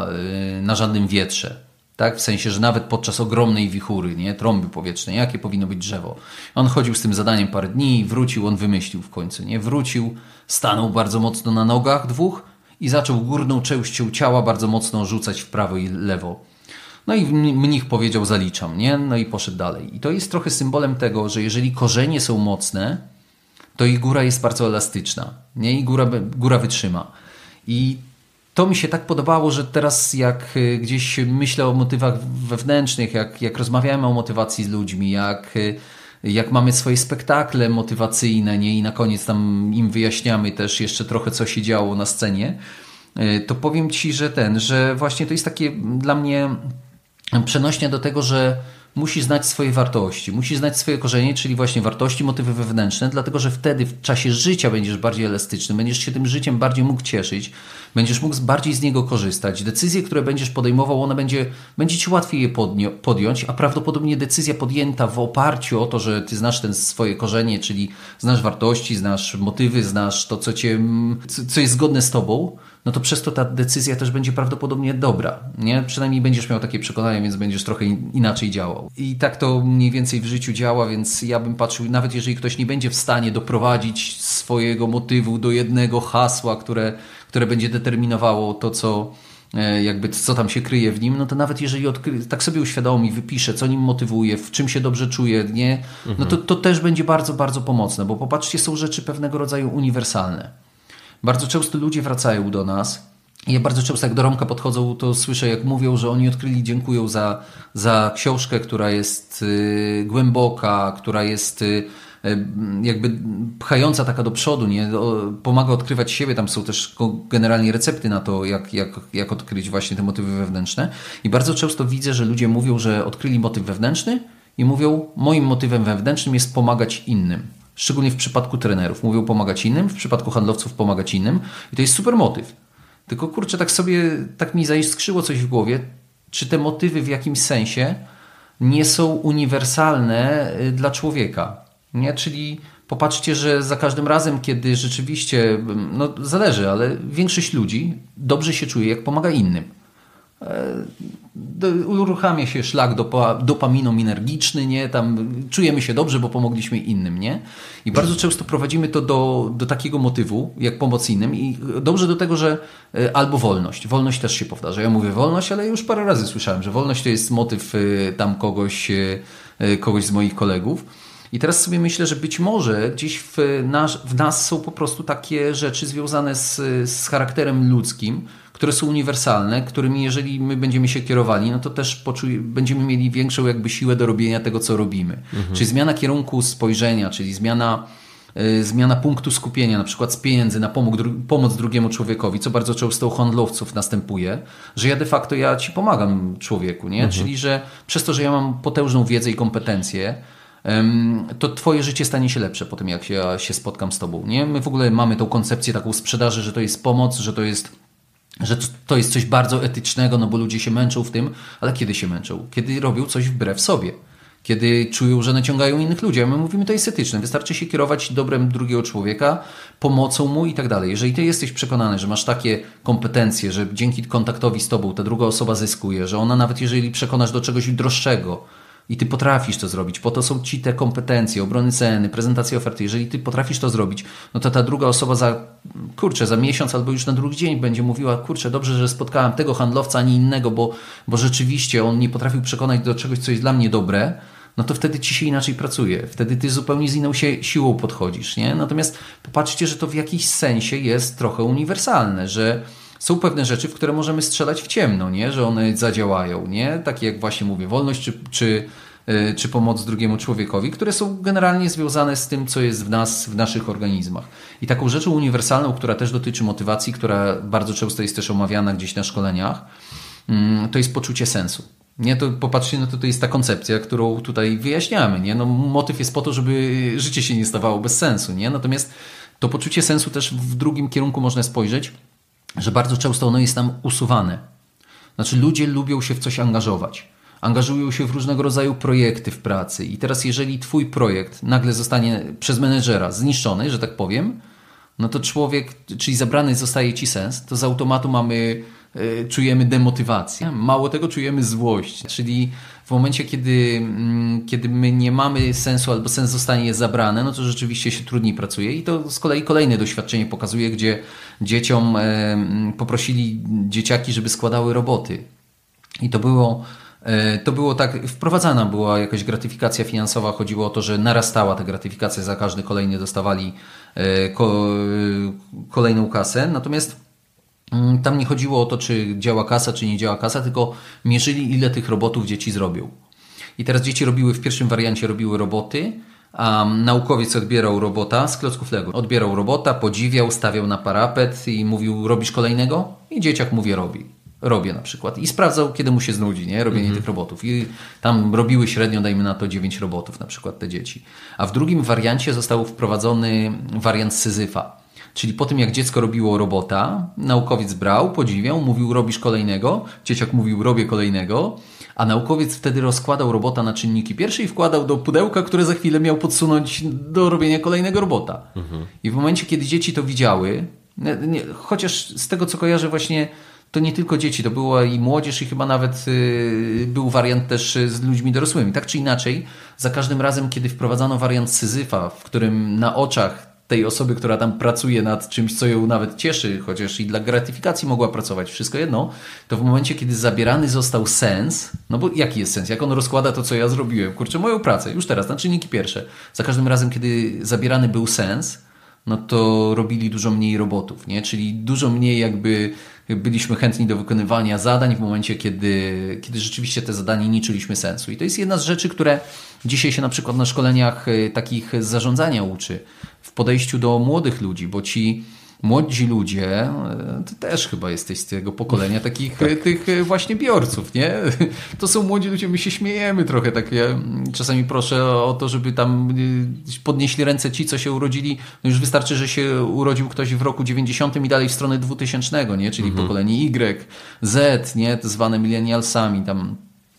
na żadnym wietrze. Tak? W sensie, że nawet podczas ogromnej wichury, nie? Trąby powietrznej, jakie powinno być drzewo. On chodził z tym zadaniem parę dni, wrócił, on wymyślił w końcu. Nie? Wrócił, stanął bardzo mocno na nogach dwóch i zaczął górną częścią ciała bardzo mocno rzucać w prawo i lewo. No i mnich powiedział, zaliczam, nie? No i poszedł dalej. I to jest trochę symbolem tego, że jeżeli korzenie są mocne, to i góra jest bardzo elastyczna, nie? I góra wytrzyma. I to mi się tak podobało, że teraz jak gdzieś myślę o motywach wewnętrznych, jak rozmawiamy o motywacji z ludźmi, jak mamy swoje spektakle motywacyjne, nie? I na koniec tam im wyjaśniamy też jeszcze trochę, co się działo na scenie, to powiem Ci, że właśnie to jest takie dla mnie przenośnie do tego, że musisz znać swoje wartości, musisz znać swoje korzenie, czyli właśnie wartości, motywy wewnętrzne, dlatego że wtedy w czasie życia będziesz bardziej elastyczny, będziesz się tym życiem bardziej mógł cieszyć, będziesz mógł bardziej z niego korzystać. Decyzje, które będziesz podejmował, będzie Ci łatwiej je podjąć, a prawdopodobnie decyzja podjęta w oparciu o to, że Ty znasz swoje korzenie, czyli znasz wartości, znasz motywy, znasz to, co jest zgodne z Tobą, no to przez to ta decyzja też będzie prawdopodobnie dobra, nie? Przynajmniej będziesz miał takie przekonanie, więc będziesz trochę inaczej działał. I tak to mniej więcej w życiu działa, więc ja bym patrzył, nawet jeżeli ktoś nie będzie w stanie doprowadzić swojego motywu do jednego hasła, które będzie determinowało to, co tam się kryje w nim, no to nawet jeżeli tak sobie uświadomi, wypisze, co nim motywuje, w czym się dobrze czuje, nie? No to też będzie bardzo, bardzo pomocne, bo popatrzcie, są rzeczy pewnego rodzaju uniwersalne. Bardzo często ludzie wracają do nas i ja bardzo często jak do Romka podchodzą, to słyszę jak mówią, że oni odkryli, dziękują za książkę, która jest głęboka, która jest jakby pchająca taka do przodu, nie? Pomaga odkrywać siebie, tam są też generalnie recepty na to, jak odkryć właśnie te motywy wewnętrzne i bardzo często widzę, że ludzie mówią, że odkryli motyw wewnętrzny i mówią, moim motywem wewnętrznym jest pomagać innym. Szczególnie w przypadku trenerów. Mówią pomagać innym, w przypadku handlowców pomagać innym. I to jest super motyw. Tylko kurczę, tak mi zaiskrzyło coś w głowie, czy te motywy w jakimś sensie nie są uniwersalne dla człowieka. Nie? Czyli popatrzcie, że za każdym razem, kiedy rzeczywiście, no zależy, ale większość ludzi dobrze się czuje, jak pomaga innym. Uruchamia się szlak dopaminominergiczny, nie? Tam czujemy się dobrze, bo pomogliśmy innym, nie? I bardzo często prowadzimy to do takiego motywu, jak pomoc innym i dobrze do tego, że albo wolność. Wolność też się powtarza. Ja mówię wolność, ale już parę razy słyszałem, że wolność to jest motyw tam kogoś z moich kolegów. I teraz sobie myślę, że być może gdzieś w nas są po prostu takie rzeczy związane z charakterem ludzkim, które są uniwersalne, którymi jeżeli my będziemy się kierowali, no to też będziemy mieli większą jakby siłę do robienia tego, co robimy. Czyli zmiana kierunku spojrzenia, czyli zmiana punktu skupienia, na przykład z pieniędzy na pomoc drugiemu człowiekowi, co bardzo często u handlowców następuje, że ja ci pomagam człowieku, nie? Czyli że przez to, że ja mam potężną wiedzę i kompetencje, to twoje życie stanie się lepsze po tym, jak ja się spotkam z tobą, nie? My w ogóle mamy tą koncepcję taką sprzedaży, że to jest pomoc, że to jest coś bardzo etycznego, no bo ludzie się męczą w tym, ale kiedy się męczą? Kiedy robią coś wbrew sobie. Kiedy czują, że naciągają innych ludzi. A my mówimy, to jest etyczne. Wystarczy się kierować dobrem drugiego człowieka, pomocą mu i tak dalej. Jeżeli ty jesteś przekonany, że masz takie kompetencje, że dzięki kontaktowi z tobą ta druga osoba zyskuje, że ona nawet jeżeli przekonasz do czegoś droższego i ty potrafisz to zrobić, po to są ci te kompetencje, obrony ceny, prezentacja oferty. Jeżeli ty potrafisz to zrobić, no to ta druga osoba za miesiąc albo już na drugi dzień będzie mówiła, kurczę, dobrze, że spotkałem tego handlowca, a nie innego, bo rzeczywiście on nie potrafił przekonać do czegoś, co jest dla mnie dobre, no to wtedy ci się inaczej pracuje. Wtedy ty zupełnie z inną siłą podchodzisz, nie? Natomiast popatrzcie, że to w jakiś sensie jest trochę uniwersalne, że są pewne rzeczy, w które możemy strzelać w ciemno, nie? Że one zadziałają, nie? Takie jak właśnie mówię, wolność czy pomoc drugiemu człowiekowi, które są generalnie związane z tym, co jest w naszych organizmach. I taką rzeczą uniwersalną, która też dotyczy motywacji, która bardzo często jest też omawiana gdzieś na szkoleniach, to jest poczucie sensu. Nie, to popatrzcie, no to jest ta koncepcja, którą tutaj wyjaśniamy, nie? No, motyw jest po to, żeby życie się nie stawało bez sensu, nie? Natomiast to poczucie sensu też w drugim kierunku można spojrzeć, że bardzo często ono jest nam usuwane. Znaczy ludzie lubią się w coś angażować. Angażują się w różnego rodzaju projekty w pracy i teraz jeżeli twój projekt nagle zostanie przez menedżera zniszczony, że tak powiem, no to człowiek, czyli zabrany zostaje ci sens, to z automatu czujemy demotywację. Mało tego, czujemy złość. Czyli w momencie, kiedy my nie mamy sensu albo sens zostanie zabrany, no to rzeczywiście się trudniej pracuje. I to z kolei kolejne doświadczenie pokazuje, gdzie dzieciom poprosili dzieciaki, żeby składały roboty. I to było tak, wprowadzana była jakaś gratyfikacja finansowa, chodziło o to, że narastała ta gratyfikacja, za każdy kolejny dostawali kolejną kasę, natomiast tam nie chodziło o to, czy działa kasa, czy nie działa kasa, tylko mierzyli, ile tych robotów dzieci zrobią. I teraz dzieci w pierwszym wariancie robiły roboty, a naukowiec odbierał robota z klocków Lego. Odbierał robota, podziwiał, stawiał na parapet i mówił, robisz kolejnego? I dzieciak mówi, robię na przykład. I sprawdzał, kiedy mu się znudzi, nie? Robienie tych robotów. I tam robiły średnio, dajmy na to 9 robotów na przykład te dzieci. A w drugim wariancie został wprowadzony wariant Syzyfa. Czyli po tym, jak dziecko robiło robota, naukowiec brał, podziwiał, mówił, robisz kolejnego, dzieciak mówił, robię kolejnego, a naukowiec wtedy rozkładał robota na czynniki pierwsze i wkładał do pudełka, które za chwilę miał podsunąć do robienia kolejnego robota. I w momencie, kiedy dzieci to widziały, chociaż z tego, co kojarzę właśnie, to nie tylko dzieci, to była i młodzież i chyba nawet był wariant też z ludźmi dorosłymi. Tak czy inaczej, za każdym razem, kiedy wprowadzano wariant Syzyfa, w którym na oczach tej osoby, która tam pracuje nad czymś, co ją nawet cieszy, chociaż i dla gratyfikacji mogła pracować, wszystko jedno, to w momencie, kiedy zabierany został sens, no bo jaki jest sens? Jak on rozkłada to, co ja zrobiłem? Kurczę, moją pracę, już teraz, na czynniki pierwsze. Za każdym razem, kiedy zabierany był sens, no to robili dużo mniej robotów, nie? Czyli dużo mniej jakby byliśmy chętni do wykonywania zadań w momencie, kiedy rzeczywiście te zadania nie czuliśmy sensu. I to jest jedna z rzeczy, które dzisiaj się na przykład na szkoleniach takich zarządzania uczy w podejściu do młodych ludzi, bo ci młodzi ludzie, ty też chyba jesteś z tego pokolenia takich tych właśnie biorców, nie? To są młodzi ludzie, my się śmiejemy trochę, tak ja czasami proszę o to, żeby tam podnieśli ręce ci, co się urodzili, no już wystarczy, że się urodził ktoś w roku 90 i dalej w stronę 2000, nie? Czyli pokolenie Y, Z, nie? Zwane millennialsami tam.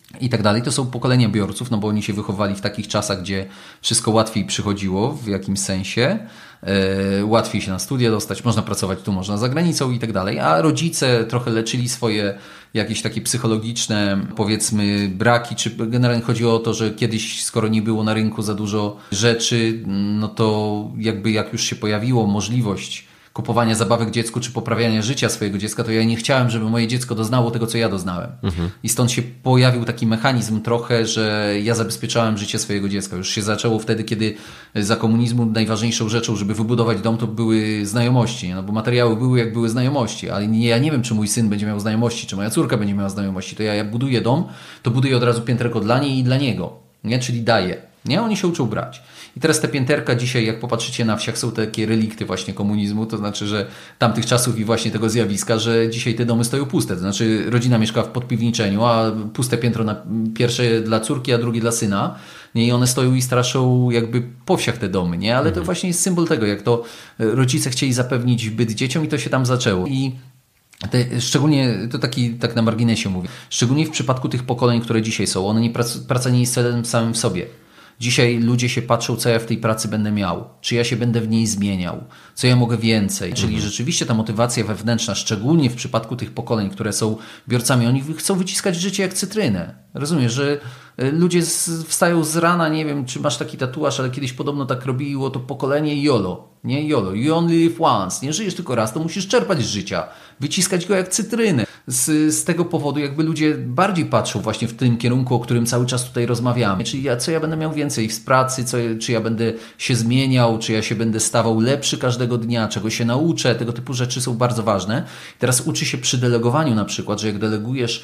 i tak dalej. To są pokolenia biorców, no bo oni się wychowali w takich czasach, gdzie wszystko łatwiej przychodziło w jakimś sensie. Łatwiej się na studia dostać, można pracować tu, można za granicą i tak dalej, a rodzice trochę leczyli swoje jakieś takie psychologiczne, powiedzmy, braki, czy generalnie chodziło o to, że kiedyś, skoro nie było na rynku za dużo rzeczy, no to jakby jak już się pojawiło możliwość kupowania zabawek dziecku, czy poprawiania życia swojego dziecka, to ja nie chciałem, żeby moje dziecko doznało tego, co ja doznałem. I stąd się pojawił taki mechanizm trochę, że ja zabezpieczałem życie swojego dziecka. Już się zaczęło wtedy, kiedy za komunizmu najważniejszą rzeczą, żeby wybudować dom, to były znajomości. No bo materiały były, jak były znajomości, ale ja nie wiem, czy mój syn będzie miał znajomości, czy moja córka będzie miała znajomości. To ja buduję dom, to buduję od razu pięterko dla niej i dla niego. Nie? Czyli daję. Nie? Oni się uczą brać. I teraz te pięterka dzisiaj, jak popatrzycie na wsiach, są takie relikty właśnie komunizmu, to znaczy, że tamtych czasów i właśnie tego zjawiska, że dzisiaj te domy stoją puste. To znaczy rodzina mieszka w podpiwniczeniu, a puste piętro na pierwsze dla córki, a drugie dla syna. Nie? I one stoją i straszą jakby po wsiach te domy, nie? Ale to właśnie jest symbol tego, jak to rodzice chcieli zapewnić byt dzieciom i to się tam zaczęło. I szczególnie, to tak na marginesie mówię, szczególnie w przypadku tych pokoleń, które dzisiaj są, one nie praca nie jest celem samym w sobie. Dzisiaj ludzie się patrzą, co ja w tej pracy będę miał, czy ja się będę w niej zmieniał, co ja mogę więcej. Czyli rzeczywiście ta motywacja wewnętrzna, szczególnie w przypadku tych pokoleń, które są biorcami, oni chcą wyciskać życie jak cytrynę. Rozumiesz, że ludzie wstają z rana, nie wiem, czy masz taki tatuaż, ale kiedyś podobno tak robiło to pokolenie YOLO. Nie YOLO, you only live once. Nie żyjesz tylko raz, to musisz czerpać z życia, wyciskać go jak cytrynę. Z tego powodu jakby ludzie bardziej patrzą właśnie w tym kierunku, o którym cały czas tutaj rozmawiamy. Czyli co ja będę miał więcej w pracy, czy ja będę się zmieniał, czy ja się będę stawał lepszy każdego dnia, czego się nauczę. Tego typu rzeczy są bardzo ważne. Teraz uczy się przy delegowaniu na przykład, że jak delegujesz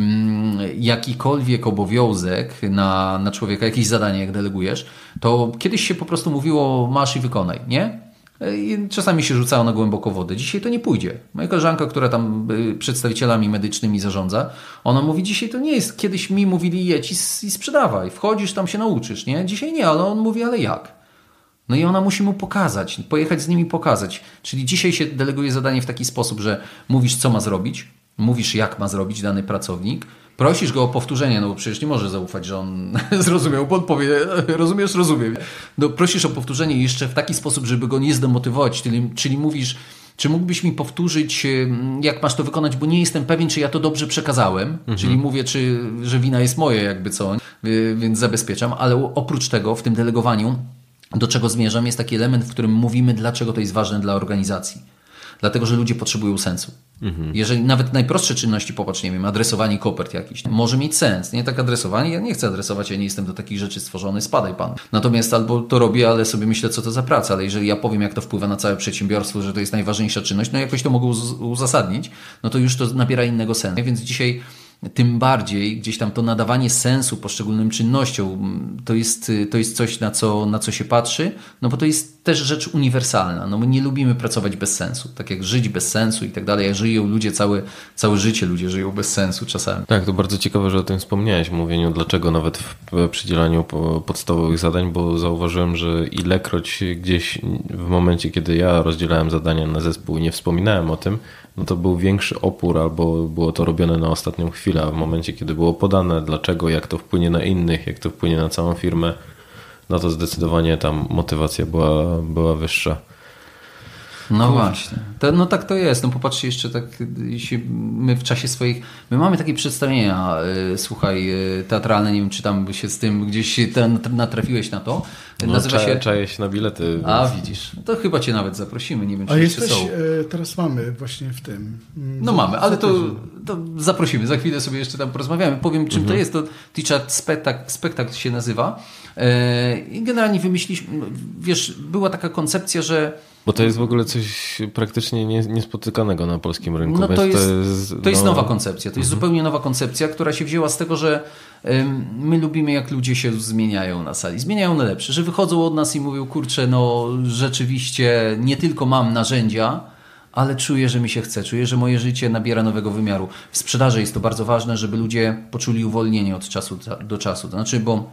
jakikolwiek obowiązek na człowieka, jakieś zadanie jak delegujesz, to kiedyś się po prostu mówiło masz i wykonaj, nie? I czasami się rzucało na głęboką wodę. Dzisiaj to nie pójdzie. Moja koleżanka, która tam przedstawicielami medycznymi zarządza, ona mówi, dzisiaj to nie jest. Kiedyś mi mówili jedź i sprzedawaj. Wchodzisz, tam się nauczysz, nie? Dzisiaj nie, ale on mówi, ale jak? No i ona musi mu pokazać, pojechać z nimi pokazać. Czyli dzisiaj się deleguje zadanie w taki sposób, że mówisz, co ma zrobić, mówisz, jak ma zrobić dany pracownik, prosisz go o powtórzenie, no bo przecież nie możesz zaufać, że on zrozumiał, bo on powie, rozumiesz, rozumiem. No, prosisz o powtórzenie jeszcze w taki sposób, żeby go nie zdemotywować, czyli mówisz, czy mógłbyś mi powtórzyć, jak masz to wykonać, bo nie jestem pewien, czy ja to dobrze przekazałem, czyli mówię, że wina jest moja, jakby co, więc zabezpieczam, ale oprócz tego w tym delegowaniu, do czego zmierzam, jest taki element, w którym mówimy, dlaczego to jest ważne dla organizacji. Dlatego, że ludzie potrzebują sensu. Jeżeli nawet najprostsze czynności, popatrz, nie wiem, adresowanie kopert jakiś, może mieć sens. Nie tak adresowanie, ja nie chcę adresować, ja nie jestem do takich rzeczy stworzony, spadaj pan. Natomiast albo to robię, ale sobie myślę, co to za praca, ale jeżeli ja powiem, jak to wpływa na całe przedsiębiorstwo, że to jest najważniejsza czynność, no jakoś to mogę uzasadnić, no to już to nabiera innego sensu. Więc dzisiaj tym bardziej gdzieś tam to nadawanie sensu poszczególnym czynnościom to jest coś, na co się patrzy, no bo to jest też rzecz uniwersalna. No my nie lubimy pracować bez sensu, tak jak żyć bez sensu i tak dalej. Jak żyją ludzie, całe życie ludzie żyją bez sensu czasami. Tak, to bardzo ciekawe, że o tym wspomniałeś, w mówieniu dlaczego nawet w przydzielaniu podstawowych zadań, bo zauważyłem, że ilekroć gdzieś w momencie, kiedy ja rozdzielałem zadania na zespół i nie wspominałem o tym, no to był większy opór albo było to robione na ostatnią chwilę, a w momencie, kiedy było podane dlaczego, jak to wpłynie na innych, jak to wpłynie na całą firmę, no to zdecydowanie tam motywacja była wyższa. No właśnie. No tak to jest. No popatrzcie jeszcze tak, my w czasie swoich, my mamy takie przedstawienia, słuchaj, teatralne, nie wiem czy tam się z tym gdzieś natrafiłeś na to. Nazywa się... Czaję się na bilety. Więc... A widzisz, to chyba cię nawet zaprosimy, nie wiem czy a jeszcze jesteś, są. teraz mamy właśnie w tym. No mamy, ale to zaprosimy, za chwilę sobie jeszcze tam porozmawiamy. Powiem czym to jest, to Teacher Spectacle się nazywa. I generalnie wymyśliliśmy, wiesz, była taka koncepcja, że bo to jest w ogóle coś praktycznie niespotykanego na polskim rynku. No to jest nowa koncepcja. To jest zupełnie nowa koncepcja, która się wzięła z tego, że my lubimy, jak ludzie się zmieniają na sali. Zmieniają na lepsze, że wychodzą od nas i mówią, kurczę, no rzeczywiście nie tylko mam narzędzia, ale czuję, że mi się chce. Czuję, że moje życie nabiera nowego wymiaru. W sprzedaży jest to bardzo ważne, żeby ludzie poczuli uwolnienie od czasu do czasu. To znaczy, bo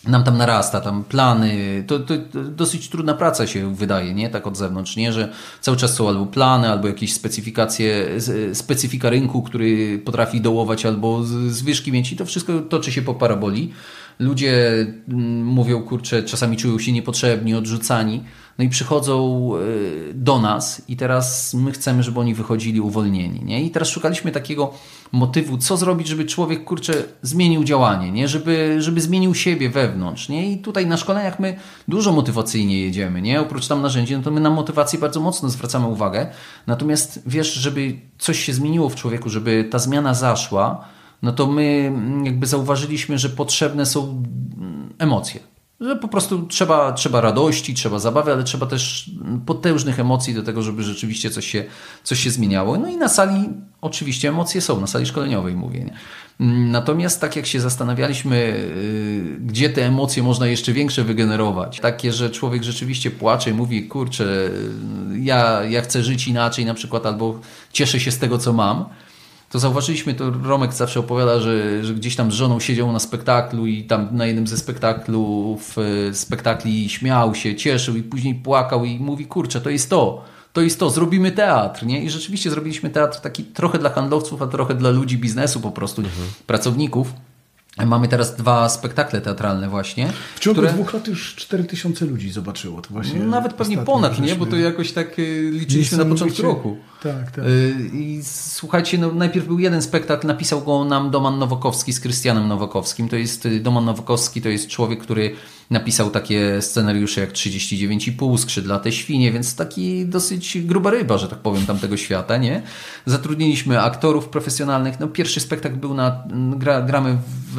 nam tam narasta, tam plany, to dosyć trudna praca się wydaje, nie? Tak od zewnątrz, nie? Że cały czas są albo plany, albo jakieś specyfika rynku, który potrafi dołować, albo zwyżki mieć i to wszystko toczy się po paraboli. Ludzie mówią, kurczę, czasami czują się niepotrzebni, odrzucani, no i przychodzą do nas i teraz my chcemy, żeby oni wychodzili uwolnieni, nie? I teraz szukaliśmy takiego motywu, co zrobić, żeby człowiek, kurczę, zmienił działanie, nie? Żeby zmienił siebie wewnątrz, nie? I tutaj na szkoleniach my dużo motywacyjnie jedziemy, nie? Oprócz tam narzędzi, no to my na motywację bardzo mocno zwracamy uwagę. Natomiast wiesz, żeby coś się zmieniło w człowieku, żeby ta zmiana zaszła, no to my jakby zauważyliśmy, że potrzebne są emocje. Że po prostu trzeba radości, trzeba zabawy, ale trzeba też potężnych emocji do tego, żeby rzeczywiście coś się zmieniało. No i na sali oczywiście emocje są, na sali szkoleniowej mówię. Nie? Natomiast tak jak się zastanawialiśmy, gdzie te emocje można jeszcze większe wygenerować, takie, że człowiek rzeczywiście płacze i mówi, kurczę, ja chcę żyć inaczej na przykład, albo cieszę się z tego, co mam, to zauważyliśmy, to Romek zawsze opowiada, że gdzieś tam z żoną siedział na spektaklu i tam na jednym ze spektakli śmiał się, cieszył i później płakał i mówi, kurczę, to jest to, zrobimy teatr, nie? I rzeczywiście zrobiliśmy teatr taki trochę dla handlowców, a trochę dla ludzi biznesu po prostu, pracowników. Mamy teraz 2 spektakle teatralne właśnie. W ciągu 2 lat już 4000 ludzi zobaczyło. To właśnie nawet pewnie ponad, nie? Bo to jakoś tak liczyliśmy na początku roku. Tak. I słuchajcie, no najpierw był jeden spektakl, napisał go nam Doman Nowakowski z Krystianem Nowakowskim. Doman Nowakowski to jest człowiek, który napisał takie scenariusze jak 39,5, Skrzydlate świnie, więc taki dosyć gruba ryba, że tak powiem, tamtego świata, nie? Zatrudniliśmy aktorów profesjonalnych. No pierwszy spektakl był gramy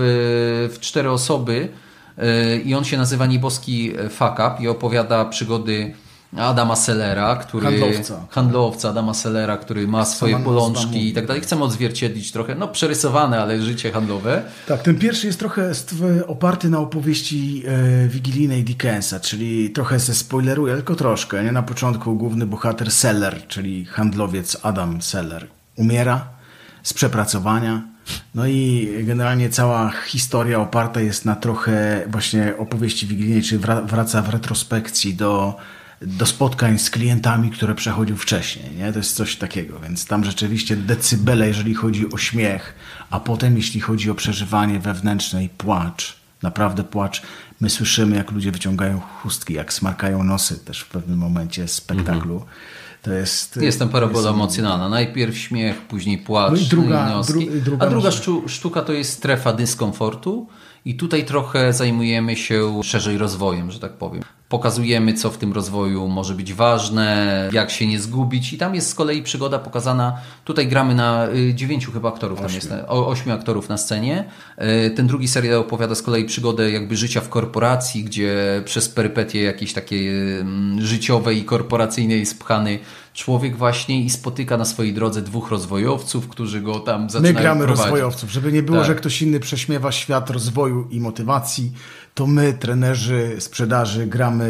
w 4 osoby i on się nazywa Nieboski Fuck Up i opowiada przygody Adama Sellera, handlowca Adama Sellera, który ma swoje bolączki i tak dalej. Chcemy odzwierciedlić trochę, no przerysowane, ale życie handlowe. Tak, ten pierwszy jest trochę oparty na opowieści wigilijnej Dickensa, czyli trochę se spoileruję, tylko troszkę. Nie? Na początku główny bohater Seller, czyli handlowiec Adam Seller, umiera z przepracowania. No i generalnie cała historia oparta jest na trochę właśnie opowieści wigilijnej, czyli wraca w retrospekcji do spotkań z klientami, które przechodził wcześniej. Nie? To jest coś takiego, więc tam rzeczywiście decybele, jeżeli chodzi o śmiech, a potem jeśli chodzi o przeżywanie wewnętrzne i płacz, naprawdę płacz, my słyszymy, jak ludzie wyciągają chustki, jak smarkają nosy też w pewnym momencie spektaklu. To jest tam parabola emocjonalna. Najpierw śmiech, później płacz, no i druga sztuka to jest strefa dyskomfortu i tutaj trochę zajmujemy się szerzej rozwojem, że tak powiem. Pokazujemy, co w tym rozwoju może być ważne, jak się nie zgubić i tam jest z kolei przygoda pokazana. Tutaj gramy na 9 chyba aktorów, 8. Tam jest 8 aktorów na scenie. Ten drugi serial opowiada z kolei przygodę jakby życia w korporacji, gdzie przez perypetie jakieś takie życiowe i korporacyjne jest pchany człowiek właśnie i spotyka na swojej drodze 2 rozwojowców, którzy go tam zaczynają My gramy prowadzić. Rozwojowców, żeby nie było, że ktoś inny prześmiewa świat rozwoju i motywacji, to my, trenerzy sprzedaży,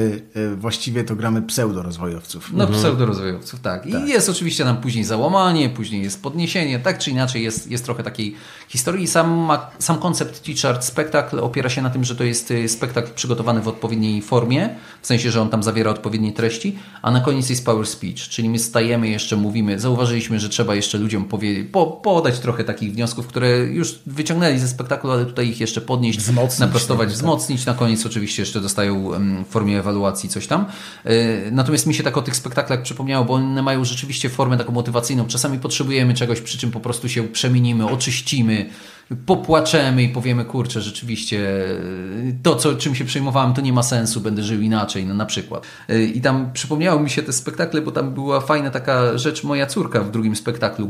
gramy pseudo-rozwojowców. No pseudo-rozwojowców, tak. I jest oczywiście tam później załamanie, później jest podniesienie, tak czy inaczej jest trochę takiej historii. Sam koncept T-Chart spektakl opiera się na tym, że to jest spektakl przygotowany w odpowiedniej formie, w sensie, że on tam zawiera odpowiednie treści, a na koniec jest power speech, czyli my stajemy jeszcze, mówimy, zauważyliśmy, że trzeba jeszcze ludziom podać trochę takich wniosków, które już wyciągnęli ze spektaklu, ale tutaj ich jeszcze podnieść, naprostować, wzmocnić. Na koniec oczywiście jeszcze dostają w formie ewaluacji coś tam. Natomiast mi się tak o tych spektaklach przypomniało, bo one mają rzeczywiście formę taką motywacyjną. Czasami potrzebujemy czegoś, przy czym po prostu się przemienimy, oczyścimy, popłaczemy i powiemy, kurczę, rzeczywiście to, czym się przejmowałem, to nie ma sensu, będę żył inaczej, no na przykład. I tam przypomniało mi się te spektakle, bo tam była fajna taka rzecz, moja córka w drugim spektaklu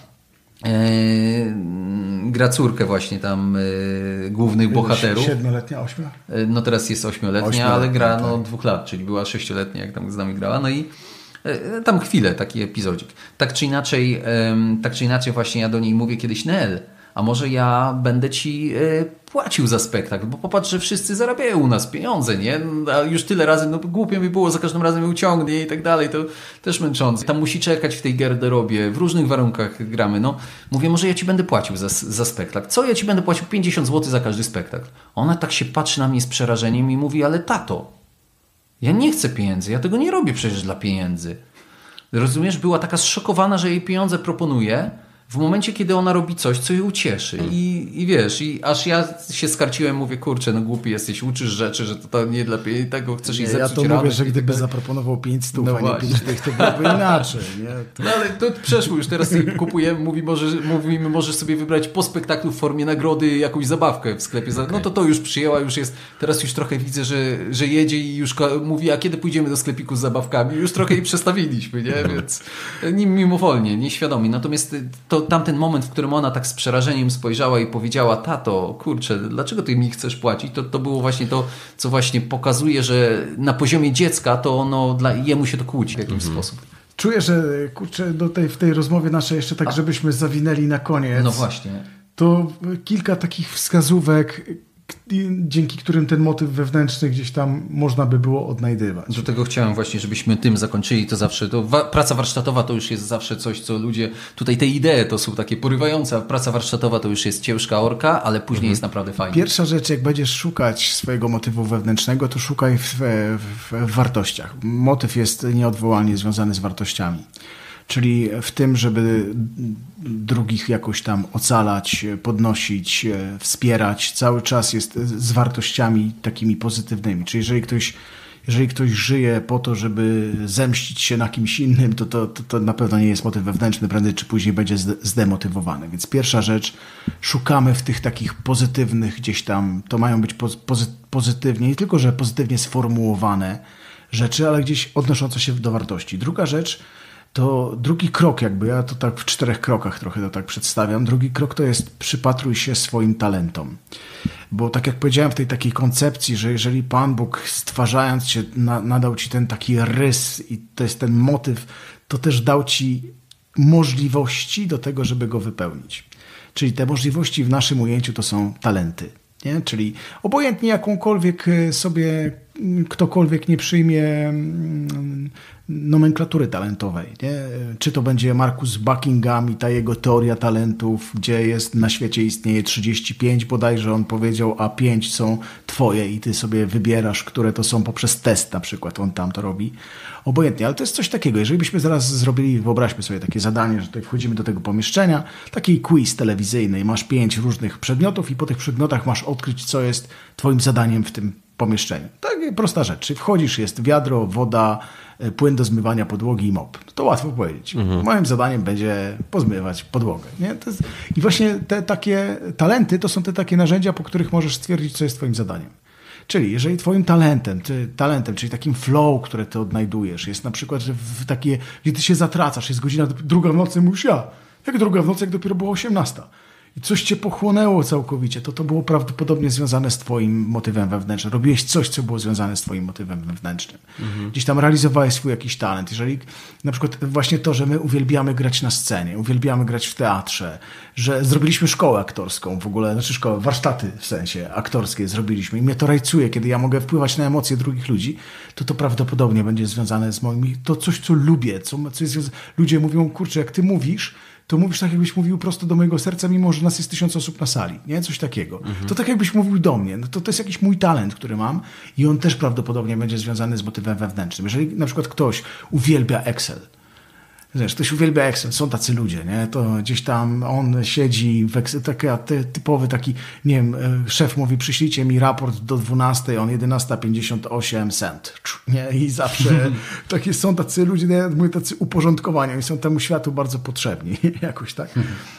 gra córkę właśnie tam głównych bohaterów. 7-letnia, 8? No teraz jest 8-letnia, ale gra 2 lat, czyli była 6-letnia, jak tam z nami grała. No i tam chwilę, taki epizodzik. Tak czy inaczej właśnie ja do niej mówię kiedyś, Nel, a może ja będę ci płacił za spektakl, bo popatrz, że wszyscy zarabiają u nas pieniądze, nie? A już tyle razy, no głupio mi było, za każdym razem ją uciągnie i tak dalej, to też męczące. Tam musi czekać w tej garderobie, w różnych warunkach gramy, no. Mówię, może ja ci będę płacił za spektakl. Co ja ci będę płacił? 50 zł za każdy spektakl. Ona tak się patrzy na mnie z przerażeniem i mówi, ale tato, ja nie chcę pieniędzy, ja tego nie robię przecież dla pieniędzy. Rozumiesz? Była taka zszokowana, że jej pieniądze proponuje w momencie, kiedy ona robi coś, co jej ucieszy. I wiesz, i aż ja się skarciłem, mówię, kurczę, no głupi jesteś, uczysz rzeczy, że to nie dla tego chcesz jej zepsuć. Ja to mówię, że gdyby zaproponował 500, no a nie 5 dych, to byłoby inaczej. Nie? No ale to przeszło już, teraz kupujemy, mówimy, możesz sobie wybrać po spektaklu w formie nagrody jakąś zabawkę w sklepie. Okay. No to już przyjęła, już jest, teraz już trochę widzę, że jedzie i już mówi, a kiedy pójdziemy do sklepiku z zabawkami? Już trochę jej przestawiliśmy, nie? Więc mimowolnie, nieświadomie. Natomiast tamten moment, w którym ona tak z przerażeniem spojrzała i powiedziała, tato, kurczę, dlaczego ty mi chcesz płacić? To było właśnie to, co właśnie pokazuje, że na poziomie dziecka to jemu się to kłóci w jakimś sposób. Czuję, że kurczę, w tej rozmowie naszej jeszcze tak, żebyśmy zawinęli na koniec. No właśnie. To kilka takich wskazówek, dzięki którym ten motyw wewnętrzny gdzieś tam można by było odnajdywać. Do tego chciałem właśnie, żebyśmy tym zakończyli. To zawsze, praca warsztatowa to już jest zawsze coś, co ludzie, tutaj te idee to są takie porywające, a praca warsztatowa to już jest ciężka orka, ale później jest naprawdę fajnie. Pierwsza rzecz, jak będziesz szukać swojego motywu wewnętrznego, to szukaj w wartościach. Motyw jest nieodwołalnie związany z wartościami. Czyli w tym, żeby drugich jakoś tam ocalać, podnosić, wspierać, cały czas jest z wartościami takimi pozytywnymi. Czyli jeżeli ktoś żyje po to, żeby zemścić się na kimś innym, to na pewno nie jest motyw wewnętrzny, prędzej czy później będzie zdemotywowany. Więc pierwsza rzecz, szukamy w tych takich pozytywnych gdzieś tam, to mają być pozytywnie, nie tylko, że pozytywnie sformułowane rzeczy, ale gdzieś odnoszące się do wartości. Druga rzecz, to drugi krok jakby, ja to tak w 4 krokach trochę to tak przedstawiam. Drugi krok to jest przypatruj się swoim talentom. Bo tak jak powiedziałem w tej takiej koncepcji, że jeżeli Pan Bóg stwarzając cię nadał ci ten taki rys i to jest ten motyw, to też dał ci możliwości do tego, żeby go wypełnić. Czyli te możliwości w naszym ujęciu to są talenty. Nie? Czyli obojętnie jakąkolwiek sobie ktokolwiek nie przyjmie nomenklatury talentowej. Nie? Czy to będzie Marcus Buckingham i ta jego teoria talentów, gdzie jest na świecie istnieje 35 bodajże, on powiedział, a 5 są twoje i ty sobie wybierasz, które to są poprzez test na przykład, on tam to robi. Obojętnie, ale to jest coś takiego. Jeżeli byśmy zaraz zrobili, wyobraźmy sobie takie zadanie, że tutaj wchodzimy do tego pomieszczenia, taki quiz telewizyjny i masz 5 różnych przedmiotów i po tych przedmiotach masz odkryć, co jest twoim zadaniem w tym pomieszczeniu. Tak prosta rzecz. Czyli wchodzisz, jest wiadro, woda, płyn do zmywania podłogi i mop. To łatwo powiedzieć. Moim zadaniem będzie pozmywać podłogę. Nie? I właśnie te takie talenty to są te takie narzędzia, po których możesz stwierdzić, co jest twoim zadaniem. Czyli jeżeli twoim talentem, czyli takim flow, które ty odnajdujesz, jest na przykład, że gdzie ty się zatracasz, jest godzina 2 w nocy, mówisz jak 2 w nocy, jak dopiero była 18. I coś cię pochłonęło całkowicie, to było prawdopodobnie związane z twoim motywem wewnętrznym. Robiłeś coś, co było związane z twoim motywem wewnętrznym. Gdzieś tam realizowałeś swój jakiś talent. Jeżeli na przykład właśnie to, że my uwielbiamy grać na scenie, uwielbiamy grać w teatrze, że zrobiliśmy szkołę aktorską w ogóle, warsztaty w sensie aktorskie zrobiliśmy i mnie to rajcuje, kiedy ja mogę wpływać na emocje drugich ludzi, to prawdopodobnie będzie związane z moim, to coś, co lubię, co jest związane. Ludzie mówią, kurczę, jak ty mówisz, to mówisz tak, jakbyś mówił prosto do mojego serca, mimo że nas jest 1000 osób na sali. Nie? Coś takiego. To tak jakbyś mówił do mnie. No to jest jakiś mój talent, który mam i on też prawdopodobnie będzie związany z motywem wewnętrznym. Jeżeli na przykład ktoś uwielbia Excel, wiesz, ktoś uwielbia Excel, są tacy ludzie, nie? To gdzieś tam on siedzi w Excel, typowy taki, nie wiem, szef mówi, przyślijcie mi raport do 12, on 11:58 cent. Nie? I zawsze są tacy ludzie, ja mówię, tacy uporządkowani, i są temu światu bardzo potrzebni, jakoś tak.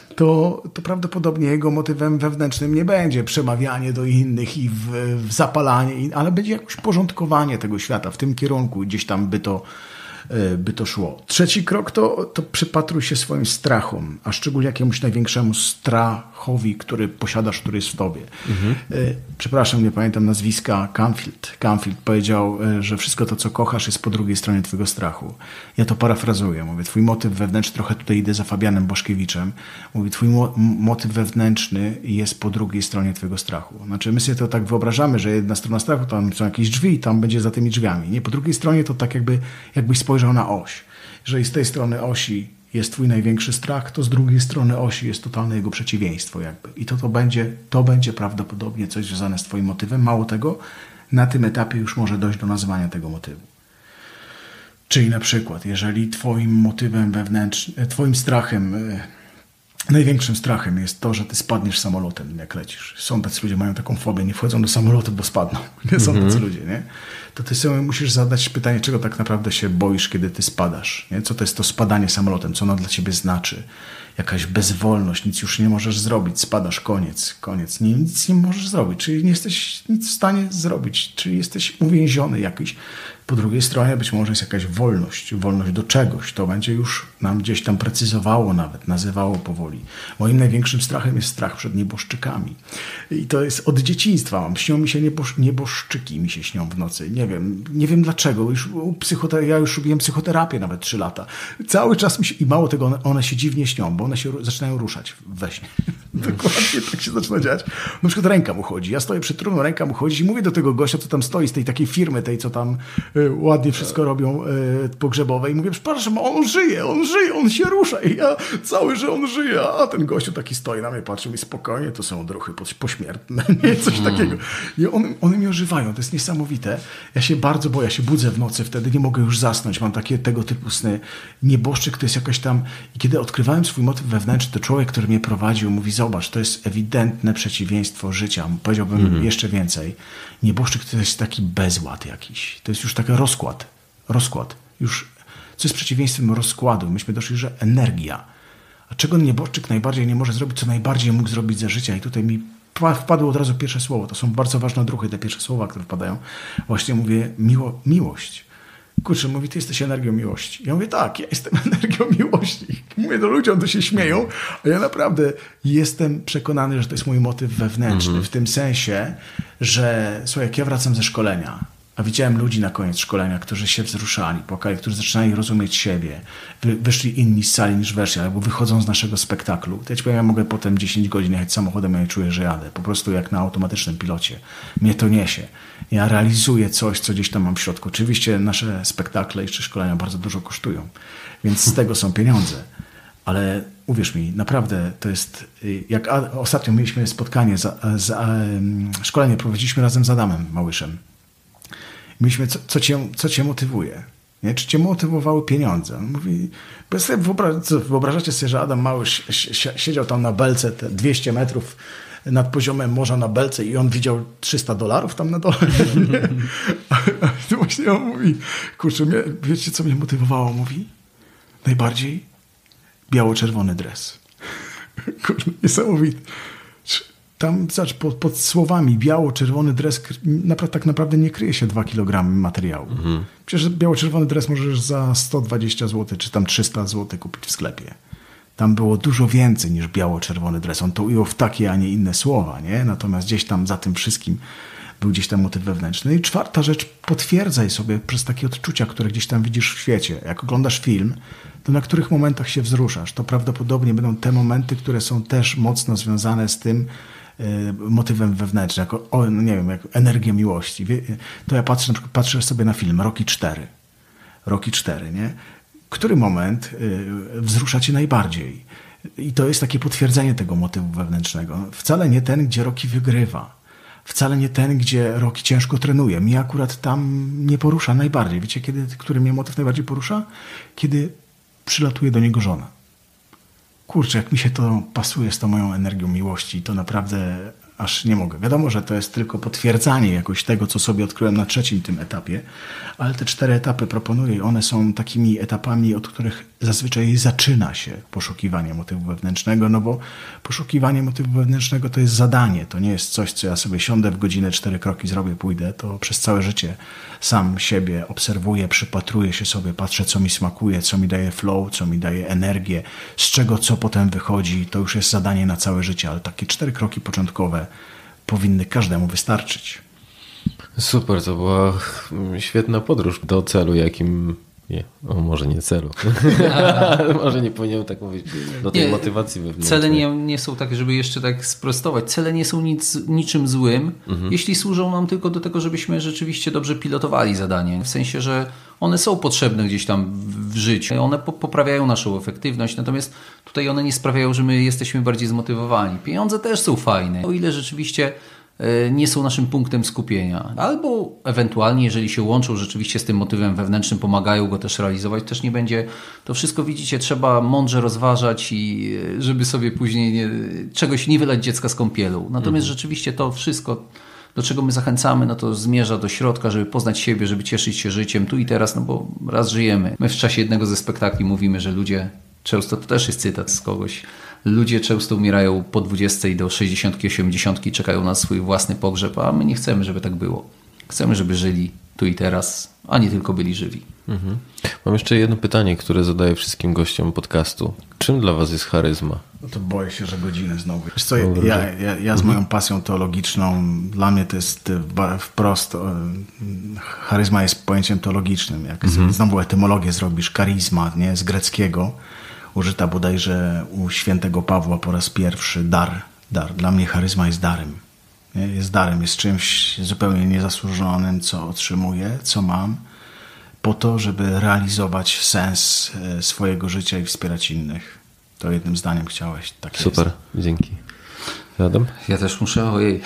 To prawdopodobnie jego motywem wewnętrznym nie będzie przemawianie do innych i w zapalanie, ale będzie jakoś porządkowanie tego świata w tym kierunku, gdzieś tam by to by to szło. Trzeci krok to przypatruj się swoim strachom, a szczególnie jakiemuś największemu strachowi, który posiadasz, który jest w tobie. Przepraszam, nie pamiętam nazwiska, Canfield powiedział, że wszystko to, co kochasz, jest po drugiej stronie twojego strachu. Ja to parafrazuję. Mówię, twój motyw wewnętrzny, trochę tutaj idę za Fabianem Boszkiewiczem, mówi, twój motyw wewnętrzny jest po drugiej stronie twojego strachu. Znaczy, my sobie to tak wyobrażamy, że jedna strona strachu, tam są jakieś drzwi i tam będzie za tymi drzwiami. Nie, po drugiej stronie to tak jakbyś spojrzał na oś. Jeżeli z tej strony osi jest twój największy strach, to z drugiej strony osi jest totalne jego przeciwieństwo jakby. I to będzie prawdopodobnie coś związane z twoim motywem. Mało tego, na tym etapie już może dojść do nazwania tego motywu. Czyli na przykład, jeżeli twoim motywem wewnętrznym, twoim strachem, największym strachem jest to, że ty spadniesz samolotem, jak lecisz. Są tacy ludzie, mają taką fobię, nie wchodzą do samolotu, bo spadną. Nie są tacy ludzie, nie? To ty sobie musisz zadać pytanie, czego tak naprawdę się boisz, kiedy ty spadasz. Nie? Co to jest to spadanie samolotem? Co ono dla ciebie znaczy? Jakaś bezwolność, nic już nie możesz zrobić, spadasz, koniec. Nic nie możesz zrobić, czyli nie jesteś nic w stanie zrobić, czyli jesteś uwięziony jakiś. Po drugiej stronie być może jest jakaś wolność do czegoś. To będzie już nam gdzieś tam precyzowało nawet, nazywało powoli. Moim największym strachem jest strach przed nieboszczykami. I to jest od dzieciństwa. Śnią mi się nieboszczyki, mi się śnią w nocy. Nie wiem dlaczego. Ja już robiłem psychoterapię nawet 3 lata. Cały czas mi się, i mało tego, one się dziwnie śnią, bo one się zaczynają ruszać we śnie. Dokładnie tak się zaczyna dziać. Na przykład ręka mu chodzi. Ja stoję przy trumną, ręka mu chodzi i mówię do tego gościa, co tam stoi z tej takiej firmy, tej co tam ładnie wszystko robią pogrzebowe i mówię, przepraszam, on żyje, on się rusza i ja cały, że on żyje, a ten gościu taki stoi na mnie, patrzy mi spokojnie, to są odruchy pośmiertne, nie, coś takiego. I one mi ożywają, to jest niesamowite. Ja się bardzo boję, ja się budzę w nocy, wtedy nie mogę już zasnąć, mam takie tego typu sny. Nieboszczyk to jest jakaś tam, i kiedy odkrywałem swój motyw wewnętrzny, to człowiek, który mnie prowadził, mówi, zobacz, to jest ewidentne przeciwieństwo życia, powiedziałbym jeszcze więcej. Nieboszczyk to jest taki bezład jakiś, to jest już taki rozkład. Już, co jest przeciwieństwem rozkładu? Myśmy doszli, że energia. A czego nieboszczyk najbardziej nie może zrobić, co najbardziej mógł zrobić za życia? I tutaj mi wpadło od razu pierwsze słowo. To są bardzo ważne odruchy, te pierwsze słowa, które wpadają. Właśnie mówię, miłość. Kurczę, mówi, ty jesteś energią miłości. Ja mówię, tak, ja jestem energią miłości. Mówię do ludzi, to się śmieją, a ja naprawdę jestem przekonany, że to jest mój motyw wewnętrzny. W tym sensie, że słuchaj, jak ja wracam ze szkolenia, a widziałem ludzi na koniec szkolenia, którzy się wzruszali, płakali, którzy zaczynali rozumieć siebie. Wyszli inni z sali niż weszli, albo wychodzą z naszego spektaklu. To ja ci powiem, ja mogę potem 10 godzin jechać samochodem, ja nie czuję, że jadę. Po prostu jak na automatycznym pilocie. Mnie to niesie. Ja realizuję coś, co gdzieś tam mam w środku. Oczywiście nasze spektakle czy szkolenia bardzo dużo kosztują, więc z tego są pieniądze. Ale uwierz mi, naprawdę to jest... Jak ostatnio mieliśmy spotkanie, szkolenie prowadziliśmy razem z Adamem Małyszem. Myśmy, co cię motywuje? Nie? Czy cię motywowały pieniądze? On mówi, wyobrażacie sobie, że Adam Małysz siedział tam na belce te 200 metrów nad poziomem morza na belce i on widział $300 tam na dole. A to właśnie on mówi, kurczę, wiecie co mnie motywowało? Mówi, najbardziej biało-czerwony dres. Kurczę, niesamowite. Tam pod słowami biało-czerwony dres tak naprawdę nie kryje się 2 kg materiału. Przecież biało-czerwony dres możesz za 120 zł czy tam 300 zł kupić w sklepie. Tam było dużo więcej niż biało-czerwony dres. On to ujął w takie, a nie inne słowa, nie? Natomiast gdzieś tam za tym wszystkim był gdzieś tam motyw wewnętrzny. I czwarta rzecz, potwierdzaj sobie przez takie odczucia, które gdzieś tam widzisz w świecie. Jak oglądasz film, to na których momentach się wzruszasz. To prawdopodobnie będą te momenty, które są też mocno związane z tym motywem wewnętrznym, jak energię miłości. To ja patrzę sobie na film Rocky 4, nie? Który moment wzrusza cię najbardziej? I to jest takie potwierdzenie tego motywu wewnętrznego. Wcale nie ten, gdzie Rocky wygrywa. Wcale nie ten, gdzie Rocky ciężko trenuje. Mnie akurat tam nie porusza najbardziej. Wiecie, który mnie motyw najbardziej porusza? Kiedy przylatuje do niego żona. Kurczę, jak mi się to pasuje z tą moją energią miłości, to naprawdę aż nie mogę. Wiadomo, że to jest tylko potwierdzanie jakoś tego, co sobie odkryłem na 3. tym etapie, ale te 4 etapy proponuję i one są takimi etapami, od których zazwyczaj zaczyna się poszukiwanie motywu wewnętrznego, no bo poszukiwanie motywu wewnętrznego to jest zadanie, to nie jest coś, co ja sobie siądę w godzinę, 4 kroki zrobię, pójdę, to przez całe życie sam siebie obserwuję, przypatruję się sobie, patrzę, co mi smakuje, co mi daje flow, co mi daje energię, z czego co potem wychodzi, to już jest zadanie na całe życie, ale takie 4 kroki początkowe powinny każdemu wystarczyć. Super, to była świetna podróż do celu, jakim... Nie, może nie celu. Może nie powinienem tak mówić. Do tej motywacji wewnętrznej. Cele nie są takie, żeby jeszcze tak sprostować. Cele nie są niczym złym, jeśli służą nam tylko do tego, żebyśmy rzeczywiście dobrze pilotowali zadanie. W sensie, że one są potrzebne gdzieś tam w życiu. One poprawiają naszą efektywność, natomiast tutaj one nie sprawiają, że my jesteśmy bardziej zmotywowani. Pieniądze też są fajne, o ile rzeczywiście nie są naszym punktem skupienia. Albo ewentualnie, jeżeli się łączą rzeczywiście z tym motywem wewnętrznym, pomagają go też realizować, też nie będzie. To wszystko, widzicie, trzeba mądrze rozważać i żeby sobie później czegoś nie wylać dziecka z kąpielą. Natomiast rzeczywiście to wszystko, do czego my zachęcamy, no to zmierza do środka, żeby poznać siebie, żeby cieszyć się życiem tu i teraz, no bo raz żyjemy. My w czasie jednego ze spektakli mówimy, że ludzie często, to też jest cytat z kogoś, ludzie często umierają po 20 do 60, 80, czekają na swój własny pogrzeb, a my nie chcemy, żeby tak było. Chcemy, żeby żyli tu i teraz, a nie tylko byli żywi. Mam jeszcze jedno pytanie, które zadaję wszystkim gościom podcastu. Czym dla was jest charyzma? No to boję się, że godzinę znowu. Wiesz co, ja z moją pasją teologiczną, dla mnie to jest wprost, charyzma jest pojęciem teologicznym. Jak znowu etymologię zrobisz, charizma, nie, z greckiego, użyta bodajże u świętego Pawła po raz pierwszy, dar. Dla mnie charyzma jest darem. Nie? Jest darem, jest czymś zupełnie niezasłużonym, co otrzymuję, co mam, po to, żeby realizować sens swojego życia i wspierać innych. To jednym zdaniem chciałeś. Tak super, jest. Dzięki. Adam? Ja też muszę, ojej.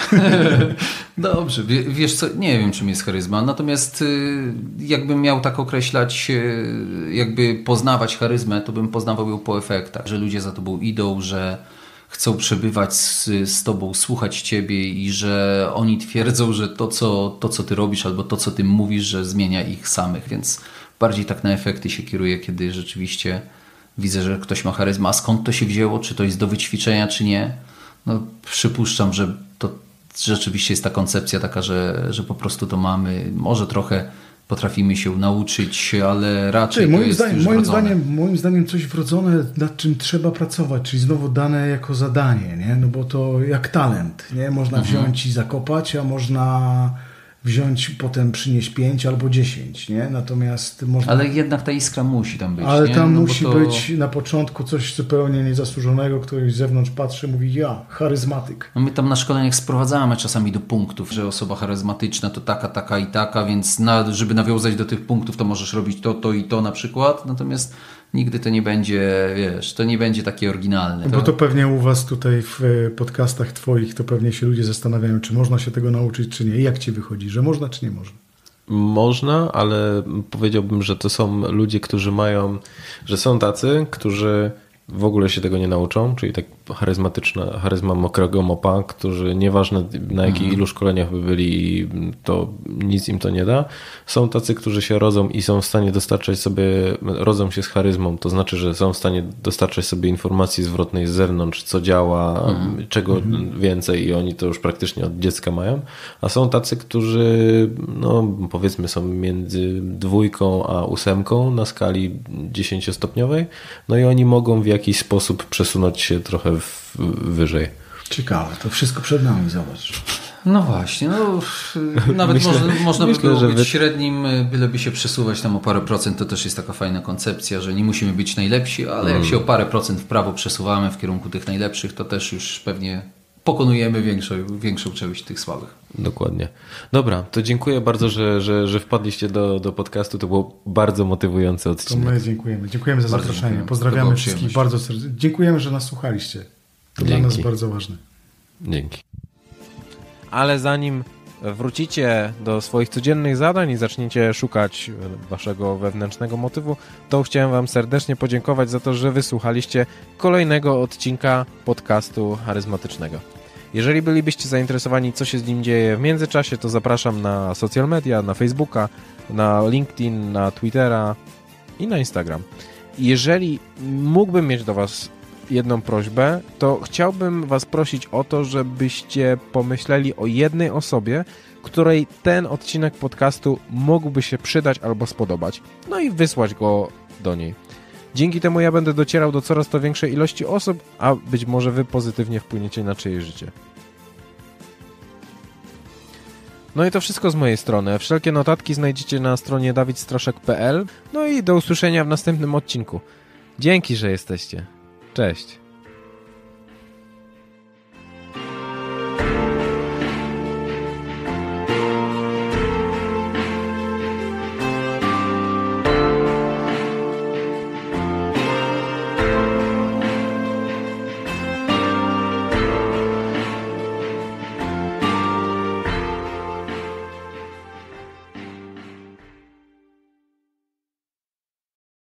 Dobrze, wiesz co, nie wiem czym jest charyzma, natomiast jakbym miał tak określać, jakby poznawać charyzmę, to bym poznawał ją po efektach, że ludzie za tobą idą, że chcą przebywać z tobą, słuchać ciebie i że oni twierdzą, że to co ty robisz albo to co ty mówisz, że zmienia ich samych, więc bardziej tak na efekty się kieruję, kiedy rzeczywiście widzę, że ktoś ma charyzmę, a skąd to się wzięło, czy to jest do wyćwiczenia, czy nie. No, przypuszczam, że to rzeczywiście jest ta koncepcja taka, że po prostu to mamy. Może trochę potrafimy się nauczyć, ale raczej to jest już wrodzone. Moim zdaniem coś wrodzone, nad czym trzeba pracować, czyli znowu dane jako zadanie, nie? No bo to jak talent, nie? Można wziąć i zakopać, a można wziąć, potem przynieść 5 albo 10, nie? Natomiast można... Ale jednak ta iskra musi tam być. Ale nie? tam musi być na początku coś zupełnie niezasłużonego, ktoś z zewnątrz patrzy, mówi charyzmatyk. No my tam na szkoleniach sprowadzamy czasami do punktów, że osoba charyzmatyczna to taka i taka, więc żeby nawiązać do tych punktów, to możesz robić to i to na przykład, natomiast nigdy to nie będzie, to nie będzie takie oryginalne. Bo to pewnie u was tutaj w podcastach twoich, to pewnie się ludzie zastanawiają, czy można się tego nauczyć, czy nie. I jak ci wychodzi, że można, czy nie można? Można, ale powiedziałbym, że to są ludzie, którzy że są tacy, którzy w ogóle się tego nie nauczą, czyli tak charyzma mokrego mopa, którzy nieważne na jakich ilu szkoleniach by byli, to nic im to nie da. Są tacy, którzy się rodzą i są w stanie rodzą się z charyzmą, to znaczy, że są w stanie dostarczać sobie informacji zwrotnej z zewnątrz, co działa, czego więcej i oni to już praktycznie od dziecka mają. A są tacy, którzy powiedzmy są między 2 a 8 na skali 10-stopniowej, no i oni mogą w jakiś sposób przesunąć się trochę wyżej. Ciekawe, to wszystko przed nami, zobacz. No właśnie, nawet można by było być średnim, byleby się przesuwać tam o parę procent, to też jest taka fajna koncepcja, że nie musimy być najlepsi, ale jak się o parę procent w prawo przesuwamy w kierunku tych najlepszych, to też już pewnie pokonujemy większą część tych słabych. Dokładnie. Dobra, to dziękuję bardzo, że wpadliście do podcastu. To był bardzo motywujący odcinek. To my dziękujemy. Dziękujemy za zaproszenie. Pozdrawiamy wszystkich bardzo serdecznie. Dziękujemy, że nas słuchaliście. To dla nas bardzo ważne. Dzięki. Ale zanim wrócicie do swoich codziennych zadań i zaczniecie szukać waszego wewnętrznego motywu, to chciałem wam serdecznie podziękować za to, że wysłuchaliście kolejnego odcinka podcastu charyzmatycznego. Jeżeli bylibyście zainteresowani, co się z nim dzieje w międzyczasie, to zapraszam na social media, na Facebooka, na LinkedIn, na Twittera i na Instagram. Jeżeli mógłbym mieć do Was jedną prośbę, to chciałbym Was prosić o to, żebyście pomyśleli o jednej osobie, której ten odcinek podcastu mógłby się przydać albo spodobać. No i wysłać go do niej. Dzięki temu ja będę docierał do coraz to większej ilości osób, a być może Wy pozytywnie wpłyniecie na czyjeś życie. No i to wszystko z mojej strony. Wszelkie notatki znajdziecie na stronie dawidstraszak.pl. No i do usłyszenia w następnym odcinku. Dzięki, że jesteście. Cześć.